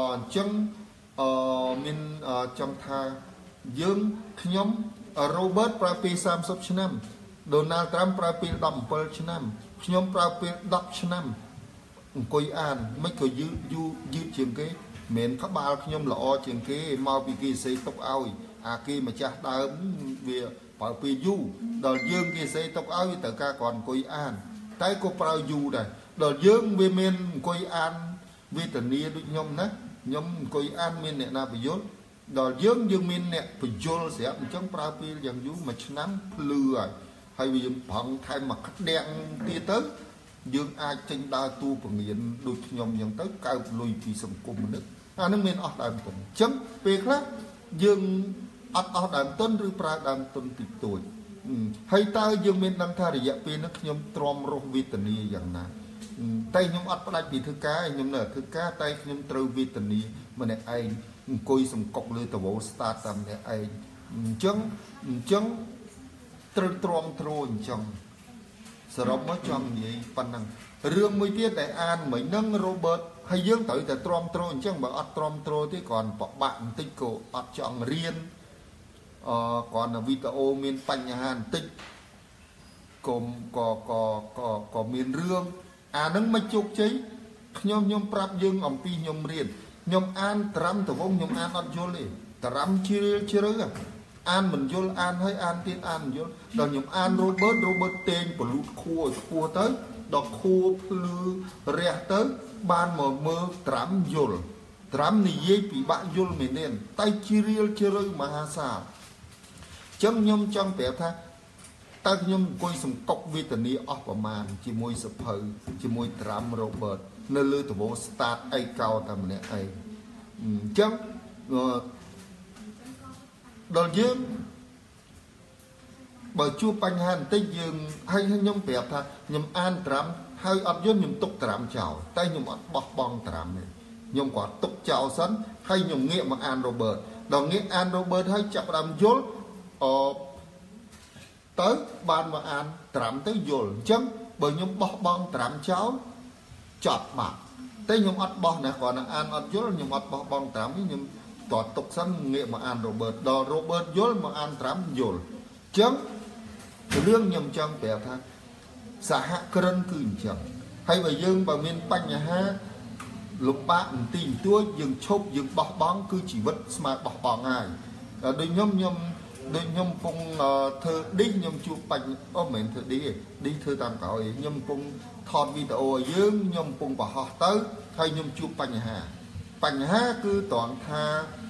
A: មានចង់ថាយើងខ្ញុំ Robert ប្រើពេល30ឆ្នាំ Donald Trump ប្រើពេល17ឆ្នាំខ្ញុំប្រើពេល10ឆ្នាំអង្គុយអានមិនក៏យឺតជាងគេមិនក្បាលខ្ញុំល្អជាងគេមកពីគេសេទុកឲ្យអាគេម្ចាស់ដើមវាប្រើពេលយូរដល់យើងគេសេទុកឲ្យទៅការគាត់អង្គុយអានតែក៏ប្រើយូរដែរដល់យើងវាមានអង្គុយអានវេទនាដូចខ្ញុំណាខ្ញុំអង្គុយអានមានអ្នកណាបញ្យល់ដល់យើងមានអ្នកបញ្យល់ស្រាប់អញ្ចឹងប្រើពេលយ៉ាងយូរមួយឆ្នាំភ្លឺហើយវាយើងប្រឹងថែមមកក្តាំងទៀតទៅយើងអាចចេញដើរតួពងៀនដូចខ្ញុំអញ្ចឹងទៅកើបលុយពីសង្គមមនុស្សអានឹងមានអស់ដើមទុនអញ្ចឹងពេលខ្លះយើងអត់អស់ដើមទុនឬប្រើដើមទុនតិចតួចហើយតើយើងមានដឹងថារយៈពេលនេះខ្ញុំទ្រាំរស់វេទនាយ៉ាងណាតែខ្ញុំអត់ផ្ដាច់ពីធ្វើការខ្ញុំនៅធ្វើការតែខ្ញុំត្រូវវេទនាម្នាក់ឯងអង្គុយសង្កុកលើតវោ start តាមម្នាក់ឯងអញ្ចឹងត្រូវទ្រាំទ្រអញ្ចឹងសរុបមកចង់និយាយប៉ុណ្ណឹងរឿងមួយទៀតដែលអានមិញហ្នឹង Robert ហើយយើងត្រូវតែទ្រាំទ្រអញ្ចឹងបើអត់ទ្រាំទ្រទេគ្រាន់ពិបាកបន្តិចក៏អត់ចង់រៀនគ្រាន់តែវីដេអូមានបញ្ហាបន្តិចក៏មានរឿងអាហ្នឹងមិនជោគជ័យខ្ញុំប្រាប់យើងអំពីខ្ញុំរៀនខ្ញុំអានត្រាំតវងខ្ញុំអានអត់យល់ទេត្រាំជ្រឿអានមិនយល់អានហើយអានទៀតអានមិនយល់ដល់ខ្ញុំអាន Robert តេងពលូតខួរឲ្យខ្ពស់ទៅដល់ខួរភ្លឺរះទៅបានមកមើលត្រាំយល់ត្រាំនិយាយពិបាកយល់មែនទេតែជ្រឿមហាសាលចឹងខ្ញុំចង់ប្រាប់ថាតើខ្ញុំអង្គុយសង្កប់វេទនាអស់ប្រមាណជាមួយសភៅជាមួយត្រាំ Robert នៅលើតវោ start អីកោតែម្នាក់ឯងអញ្ចឹងដល់យើងបើជួបបញ្ហាបន្តិចយើងហើយខ្ញុំប្រាប់ថាខ្ញុំអានត្រាំហើយអត់យល់ខ្ញុំទុកត្រាំចោលតែខ្ញុំអត់បោះបង់ត្រាំទេខ្ញុំគាត់ទុកចោលសិនហើយខ្ញុំងាកមកអាន Robert ដល់ងាកអាន Robert ហើយចាប់ផ្ដើមយល់ទៅបានមកអានត្រាំទៅយល់អញ្ចឹងបើខ្ញុំបោះបង់ត្រាំចោលចប់បាត់តែខ្ញុំអត់បោះណាគ្រាន់តែអានអត់យល់ខ្ញុំអត់បោះបង់ត្រាំនេះខ្ញុំតតទុកសិនងាកមកអាន Robert ដល់ Robert យល់មកអានត្រាំយល់អញ្ចឹងរឿងខ្ញុំចង់ប្រាប់ថាសហគ្រិនគឺអញ្ចឹងហើយបើយើងបើមានបញ្ហាលំបាកបន្តិចបន្តួចយើងឈប់យើងបោះបង់គឺជីវិតស្មើបោះបង់ហើយដូចខ្ញុំពងធ្វើឌីសខ្ញុំជួបបញ្ហាមិនមែនធ្វើឌីសធ្វើតាមក្រោយខ្ញុំពងថតវីដេអូឲ្យយើងខ្ញុំពងបរហោះទៅហើយខ្ញុំជួបបញ្ហាគឺត្រង់ថា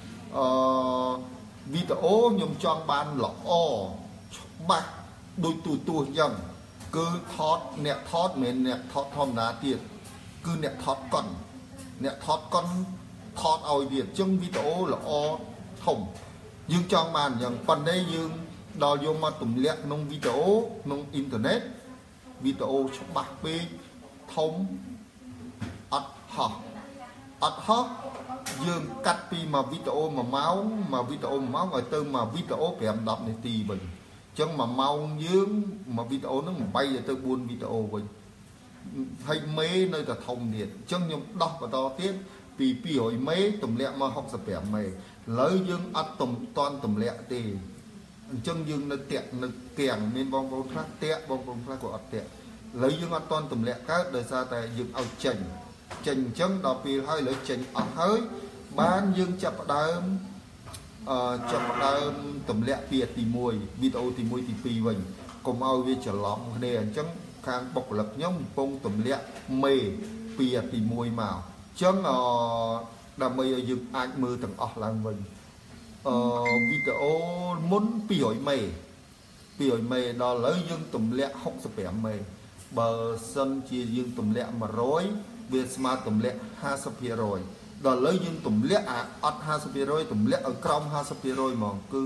A: វីដេអូខ្ញុំចង់បានល្អច្បាស់ដូចទូអញ្ចឹងគឺអ្នកថតមិនមែនអ្នកថតធម្មតាទៀតគឺអ្នកថតកុនថតឲ្យទៀតអញ្ចឹងវីដេអូល្អធំយើងចង់បានអញ្ចឹងប៉ុន្តែយើងដល់យកមកទម្លាក់ក្នុងវីដេអូក្នុងអ៊ីនធឺណិតវីដេអូច្បាស់ពេកធំអត់ហោះយើងកាត់ពីមួយវីដេអូ1ម៉ោងឲ្យទៅមួយវីដេអូ5-10នាទីវិញអញ្ចឹង1ម៉ោងយើងមួយវីដេអូហ្នឹង8ទៅ4វីដេអូវិញហើយមេនៅតែធំទៀតអញ្ចឹងខ្ញុំដោះបន្តទៀតពី200មេទម្លាក់មក65មេឥឡូវយើងអត់តាន់ទម្លាក់ទេអញ្ចឹងយើងនៅតាក់នៅកៀងមានបងប្អូនខ្លះតាក់បងប្អូនខ្លះក៏អត់តាក់ឥឡូវយើងអត់តាន់ទម្លាក់កើតដោយសារតែយើងឲ្យចេញអញ្ចឹងដល់ពេលហើយឥឡូវចេញអស់ហើយបានយើងចាប់ផ្ដើមទម្លាក់ពីទី1វីដេអូទី1ទី2វិញកុំឲ្យវាច្រឡំគ្នាអញ្ចឹងខាងបុគ្គលិកខ្ញុំកំពុងទម្លាក់មេពីទី1មកអញ្ចឹងដើម្បីឲ្យយើងអាចមើលទាំងអស់ឡើងវិញវីដេអូមុន200មេដល់ឥឡូវយើងទម្លាក់65មេបើសិនជាយើងទម្លាក់100វាស្មើទម្លាក់ 50% ដល់ឥឡូវយើងទម្លាក់អត់ 50% ទម្លាក់ឲ្យក្រោម 50% ហ្មងគឺ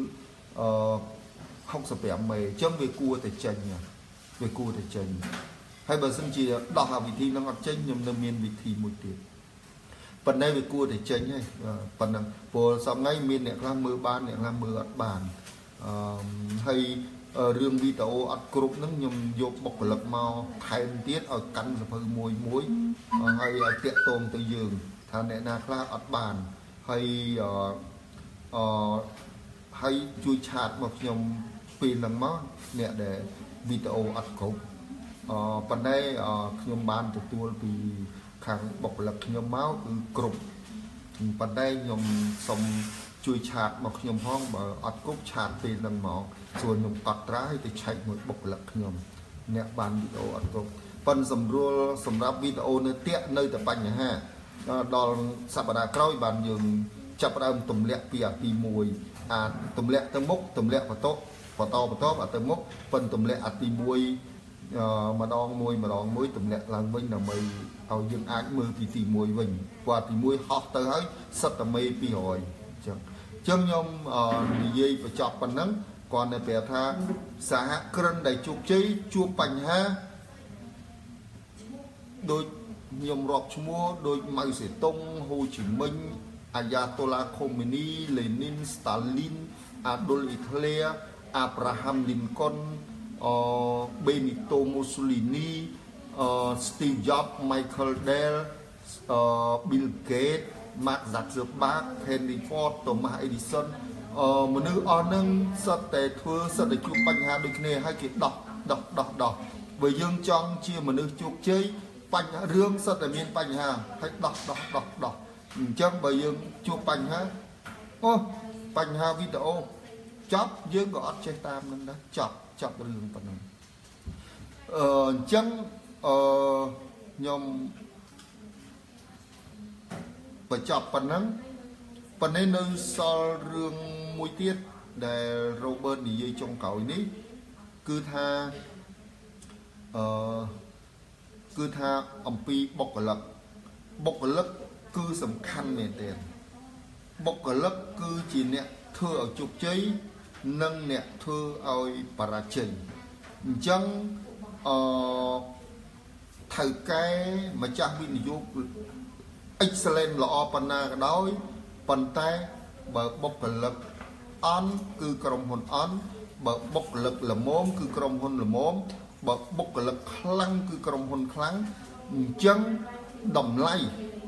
A: 65មេអញ្ចឹងវាគួរតែចេញហើយបើសិនជាដោះវិធីនឹងអត់ចេញខ្ញុំនៅមានវិធីមួយទៀតប៉ុន្តែវាគួរតែចេញហើយប៉ុណ្ណឹងព្រោះសប្ងៃមានអ្នកខ្លះមើលបានអ្នកខ្លះមើលអត់បានហើយរឿងវីដេអូអត់គ្រប់ហ្នឹងខ្ញុំយកបុគ្គលិកមកថែមទៀតឲ្យកាន់សភៅមួយហើយឲ្យតាក់ទងទៅយើងថាអ្នកណាខ្លះអត់បានហើយជួយឆាតមកខ្ញុំពេលហ្នឹងមកអ្នកដែលវីដេអូអត់គ្រប់ប៉ុន្តែខ្ញុំបានទទួលពីខាងបុគ្គលិកខ្ញុំមកគឺគ្រប់ប៉ុន្តែខ្ញុំសូមជួយឆាតមកខ្ញុំផងបើអត់គ្រប់ឆាតពេលហ្នឹងមកសួរខ្ញុំកត់ត្រាឲ្យទៅឆែកមួយបុគ្គលិកខ្ញុំអ្នកបានវីដេអូអត់គ្រប់ប៉ុន្តែសម្រួលសម្រាប់វីដេអូនៅតាក់នៅតែបញ្ហាដល់សប្តាហ៍ក្រោយបានយើងចាប់ផ្ដើមទម្លាក់ពីអាទី1អាទម្លាក់ទៅមុខទម្លាក់បន្តទៅមុខប៉ុន្តែទម្លាក់អាទី1ម្ដងមួយទម្លាក់ឡើងវិញដើម្បីឲ្យយើងអាចមើលពីទី1វិញព្រោះទី1ហោះទៅហើយសិតតែមេ200អញ្ចឹងខ្ញុំនិយាយបញ្ចប់ប៉ុណ្ណឹងគាត់នៅប្រាប់ថាសហគ្រិនដែលជោគជ័យជួបបញ្ហាដូចខ្ញុំរាប់ឈ្មោះដូចម៉ៅសេតុងហូជីមិញអាយ៉ាតូឡាខូមីនីលេនីនស្តាលីនអាដុលអ៊ីតាលីអាប្រាហាំលីនកុនបេនីតូមូសូលីនីស្ទីវ យ៉ប ម៉ៃខល ដែល ប៊ីល ហ្គេត ម៉ាក់ ហ្សាក់ស៊ឺបាក ហេនរី ហ្វត តូម៉ាស់ អេឌីសុនមនុស្សអស់នឹងសិតតែជួបបញ្ហាដូចគ្នាហើយគេដោះបើយើងចង់ជាមនុស្សជោគជ័យបញ្ហារឿងសិតតែមានបញ្ហាហើយដោះអញ្ចឹងបើយើងជួបបញ្ហាបញ្ហាវីដេអូចប់យើងក៏អត់ចេះតាមនឹងដែរចប់រឿងប៉ុណ្ណឹងអញ្ចឹងខ្ញុំបញ្ចប់ប៉ុណ្ណឹងប៉ុន្តែនៅសល់រឿងមួយទៀតដែល Robert និយាយចុងក្រោយនេះគឺថាអំពីបុគ្គលិកគឺសំខាន់មែនទែនបុគ្គលិកគឺជាអ្នកធ្វើឲ្យជោគជ័យនិងអ្នកធ្វើឲ្យបរាជ័យអញ្ចឹងថៅកែម្ចាស់វិនិយោគ excellent ល្អប៉ុណ្ណាក៏ដោយប៉ុន្តែបើបុគ្គលិកអន់គឺក្រុមហ៊ុនអន់បើបុគ្គលិកល្មមគឺក្រុមហ៊ុនល្មមបើបុគ្គលិកខ្លាំងគឺក្រុមហ៊ុនខ្លាំងអញ្ចឹងតម្លៃ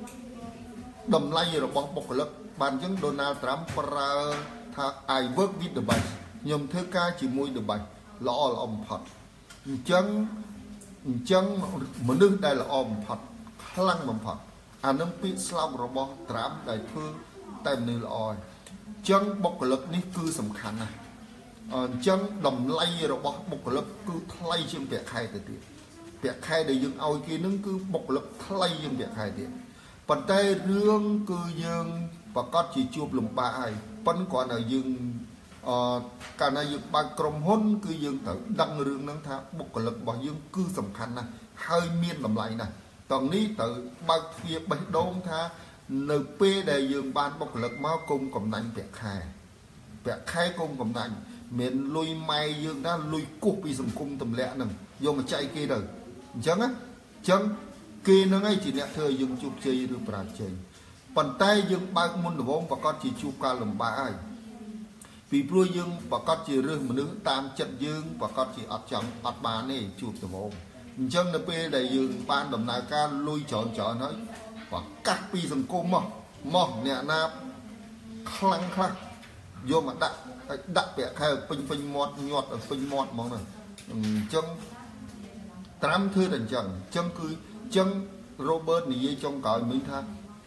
A: របស់បុគ្គលិកបានអញ្ចឹង Donald Trump ប្រើថា I work with the best ខ្ញុំធ្វើការជាមួយ the best ល្អបំផុតអញ្ចឹងមនុស្សដែលល្អបំផុតខ្លាំងបំផុតអានឹងពាក្យស្លោករបស់ Trump ដែលធ្វើតែមនុស្សល្អអញ្ចឹងបុគ្គលិកនេះគឺសំខាន់ណាស់អញ្ចឹងតម្លៃរបស់បុគ្គលិកគឺថ្លៃជាងប្រាក់ខែទៅទៀតប្រាក់ខែដែលយើងឲ្យគេនឹងគឺបុគ្គលិកថ្លៃជាងប្រាក់ខែទៀតប៉ុន្តែរឿងគឺយើងប្រកាសជាជួបលំបាកហើយប៉ុន្តែគ្រាន់តែយើងកាលណាយើងបើកក្រុមហ៊ុនគឺយើងត្រូវដឹងរឿងហ្នឹងថាបុគ្គលិករបស់យើងគឺសំខាន់ណាស់ហើយមានតម្លៃណាស់តោះនេះត្រូវបើកទ្វារបេះដូងថានៅពេលដែលយើងបានបុគ្គលិកមកគុំកំណាញ់ប្រាក់ខែគុំកំណាញ់មានលុយម៉ែយើងណាលុយគោះពីសង្គមទម្លាក់ហ្នឹងយកមកចែកគេទៅអញ្ចឹងគេហ្នឹងឯងជាអ្នកធ្វើឲ្យយើងជោគជ័យឬបរាជ័យប៉ុន្តែយើងបើកមុនដំបូងប្រកាសជាជួបការលំបាកហើយពីព្រោះយើងប្រកាសជារើសមនុស្សតាមចិត្តយើងប្រកាសជាអត់បានទេជួបដំបូងអញ្ចឹងនៅពេលដែលយើងបានដំណើរការលុយច្រើនហើយប្រកាសពីសង្គមមកអ្នកណាខ្លាំងខ្លះយកមកដាក់ពាក់ខែពេញមាត់ញាត់ពេញមាត់ហ្មងហ្នឹងអញ្ចឹងត្រាំធ្វើតែអញ្ចឹង Robert និយាយចុងក្រោយមិញថា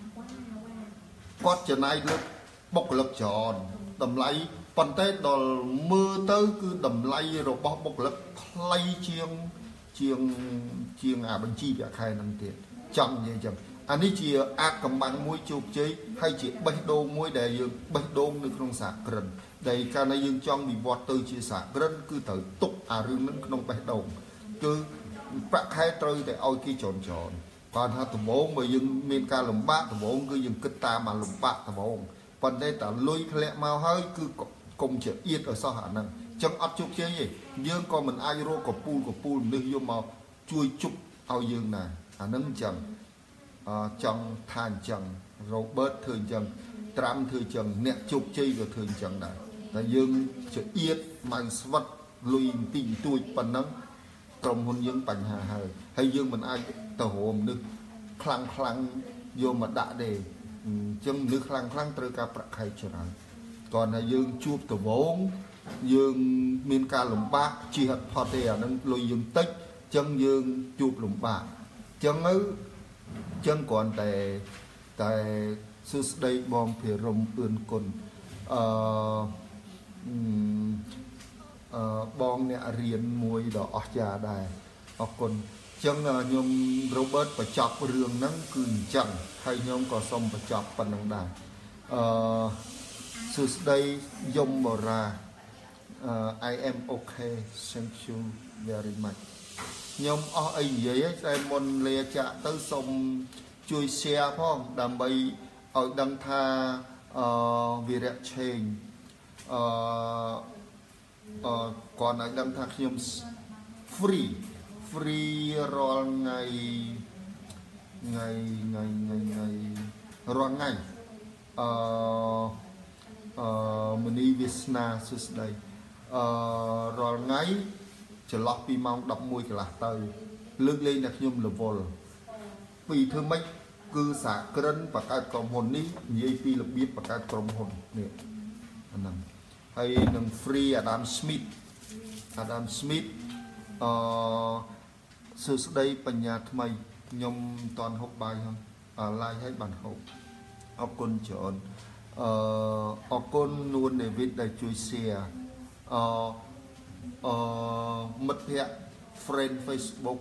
A: គាត់ចំណាយលើបុគ្គលិកច្រើនតម្លៃប៉ុន្តែដល់មើលទៅគឺតម្លៃរបស់បុគ្គលិកថ្លៃជាងអាបញ្ជីប្រាក់ខែហ្នឹងទៀតចង់និយាយចឹងអានេះជាអាថ៌កំបាំងមួយជោគជ័យហើយជាបេះដូងមួយដែលយើងបេះដូងនៅក្នុងសហគ្រិនដែលកាលណាយើងចង់វិវត្តទៅជាសហគ្រិនគឺត្រូវទុកអារឿងហ្នឹងក្នុងបេះដូងគឺប្រាក់ខែត្រូវតែឲ្យគេច្រើនគាត់ថាដំបូងបើយើងមានការលំបាកដំបូងគឺយើងគិតតាមអាលំបាកដំបូងប៉ុន្តែតែលុយធ្លាក់មកហើយគឺកុំជាអៀតឲ្យសោះអាហ្នឹងចឹងអត់ជោគជ័យទេយើងក៏មិនអាចរកកពូលមនុស្សយកមកជួយជប់ឲ្យយើងណាអាហ្នឹងចឹងចង់ថាអញ្ចឹង Robert ធ្វើអញ្ចឹង Trump ធ្វើអញ្ចឹងអ្នកជោគជ័យក៏ធ្វើអញ្ចឹងដែរតែយើងជាអៀតម៉ៅស្វិតលុយទីទួចប៉ុណ្ណឹងក្រុមហ៊ុនយើងបញ្ហាហើយយើងមិនអាចទៅរមនឹកខ្លាំងយកមកដាក់ទេអញ្ចឹងនឹកខ្លាំងត្រូវការប្រាក់ខែច្រើនcòn là dương chụp từ vốn dương miền ca lồng bạc chi hạt phật thì à nâng lôi dương tích chân dương chụp lồng bạc chân ư chân còn tại sư đây bom phía rồng ươn cồn bom nè riêng mùi đỏ già đài ở cồn chân nhôm Robert và chọc rương nắng cừn chẳng hay nhôm có sông và chọc phần nắng đài So today Yom Mora I am okay thank you very much nhóm ở ấy vậy em muốn lê chạ tới sông chui xe phong đam bay ở đăng tha vì đẹp change còn ở đăng tha nhóm free rồi ngày Mani Visna Susday rồi ngay trở lọt pi mong đọc mùi cái là tơi lưng lên là nhung là vô vì thương mấy cư xã cân và cái cộng hồn ní như pi là biết và cái cộng hồn nè hay nâng free Adam Smith Susday bần nhà thay nhung toàn hộp bài không like hay bản hộp học con chọn con luôn để viết đại chui xe mất hẹn friend Facebook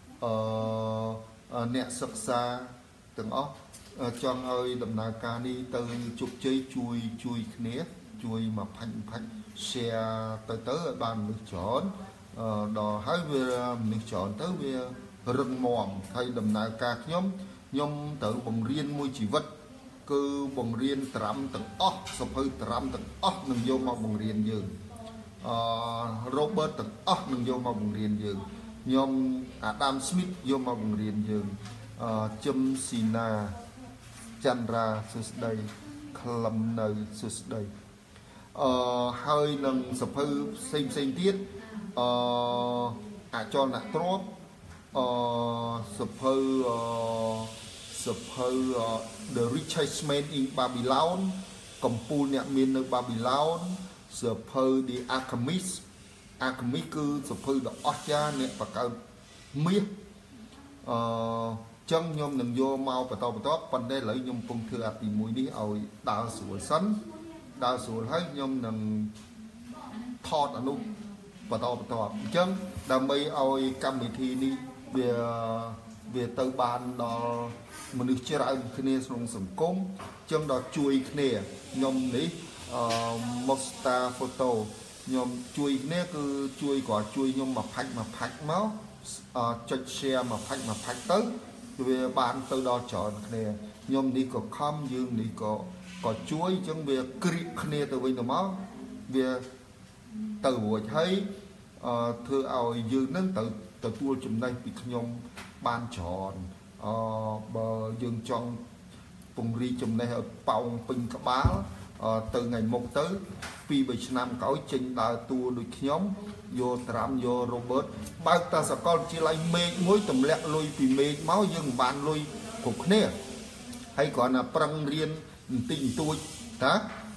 A: nẹ sắc xa từng óc trong ơi đầm nào ca đi từ chụp chơi chui nế chui mà phanh xe tới ở bàn được chọn đò hái về được chọn tới về rừng mòn hay đầm nào ca nhóm tự bằng riêng môi chỉ vật cứ bằng riêng trạm tầng óc sập hơi trạm tầng óc nâng vô màu bằng riêng dương Robert tầng óc nâng vô màu bằng riêng dương nhóm Adam Smith vô màu bằng riêng dương châm Sina Chandra Susday Klam nơi Susday hơi nâng sập hơi xem tiết cho nạ trốt sập hơi The Richest Man in Babylon cầm phu nè miền ở Babylon sập hơi The Alchemist cứ sập hơi The Osha nè và cả miết chân nhom nằm vô mau và to phần đây lấy nhom phong thừa thì mũi đi ổi đào sủa sắn đào sủa thấy nhom nằm thọt ở luôn và to chân đam mê ổi cam bị thi đi về từ bàn đó mình được chơi ra cái này xong sầm cốm chân đó chui cái này nhom đấy Mosta photo nhom chui này cứ chui quả chui nhom mà phạch máu cho xe mà phạch tới về bàn từ đó chọn cái này nhom đi có khom dương đi có chuối chân về creep cái này từ bên máu về từ buổi thấy thưa ao dương nâng từ tua chùm đây bị nhom ban chọn bờ dương trong vùng ri chùm này ở bông pin các báo từ ngày 1 tới vì 7 năm cõi trình đào tua được nhóm vô Trump vô Robert bao ta sẽ con chỉ lại mê mối tầm lẹ lui vì mê máu dương bàn lui cục nè hay còn là prang riêng tình tôi đó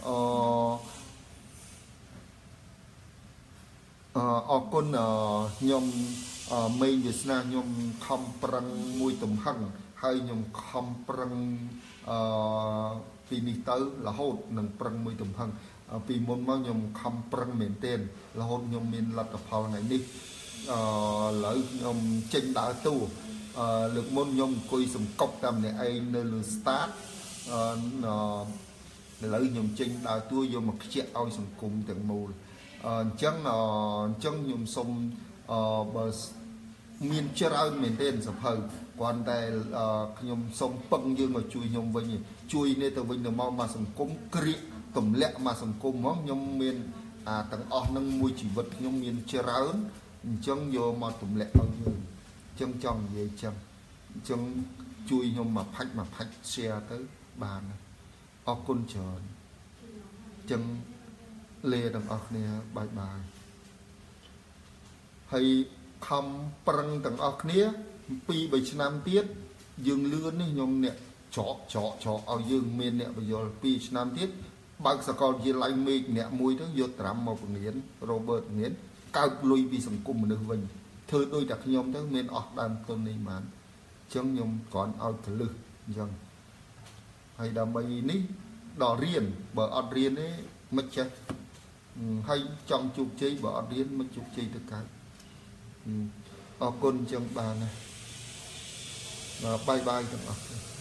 A: con nhom mây Việt Nam nhom không prang mùi tầm hằng hay nhom không prang vì đi tới là hốt nâng prang mùi tầm hằng vì môn máu nhom không prang mền tên là hốt nhom miền lật tập hào này đi lỡ nhom tranh đá tu lực môn nhom coi sầm cốc tam này ai nơi lừa start lỡ nhom tranh đá tu vô một chiếc ao sầm cùng từng mù chân nhom sông bờ miền trời miền tên sập hơi còn tại nhom sông băng dương mà chui nhom vinh chui nên từ vinh từ mau mà sông cúng kri tầm lẹ mà sông cúng món nhom miền tầng nâng mùi chỉ vật nhom miền trời chân vô mà tầm lẹ bao nhiêu chân trong về chân chui nhom mà phách xe tới bàn côn tròn chân lê đằng này bye bye ហើយខំប្រឹងទាំងអស់គ្នា2 3ឆ្នាំទៀតយើងលឿននេះខ្ញុំអ្នកច្រកឲ្យយើងមានអ្នកបញ្យល់2ឆ្នាំទៀតបើកសកលវិទ្យាល័យមេឃអ្នកមួយទៅយកត្រាំមកបង្រៀន Robert បង្រៀនកើបលុយពីសង្គមមនុស្សវិញធ្វើដូចតែខ្ញុំទៅមានអស់ដើមទុននេះបានអញ្ចឹងខ្ញុំគ្រាន់ឲ្យកលឹះអញ្ចឹងហើយដើម្បីនេះដល់រៀនបើអត់រៀនទេមិនចេះហើយចង់ជោគជ័យបើអត់រៀនមិនជោគជ័យទៅកើតអរគុណអញ្ចឹងបានណាបាយទាំងអស់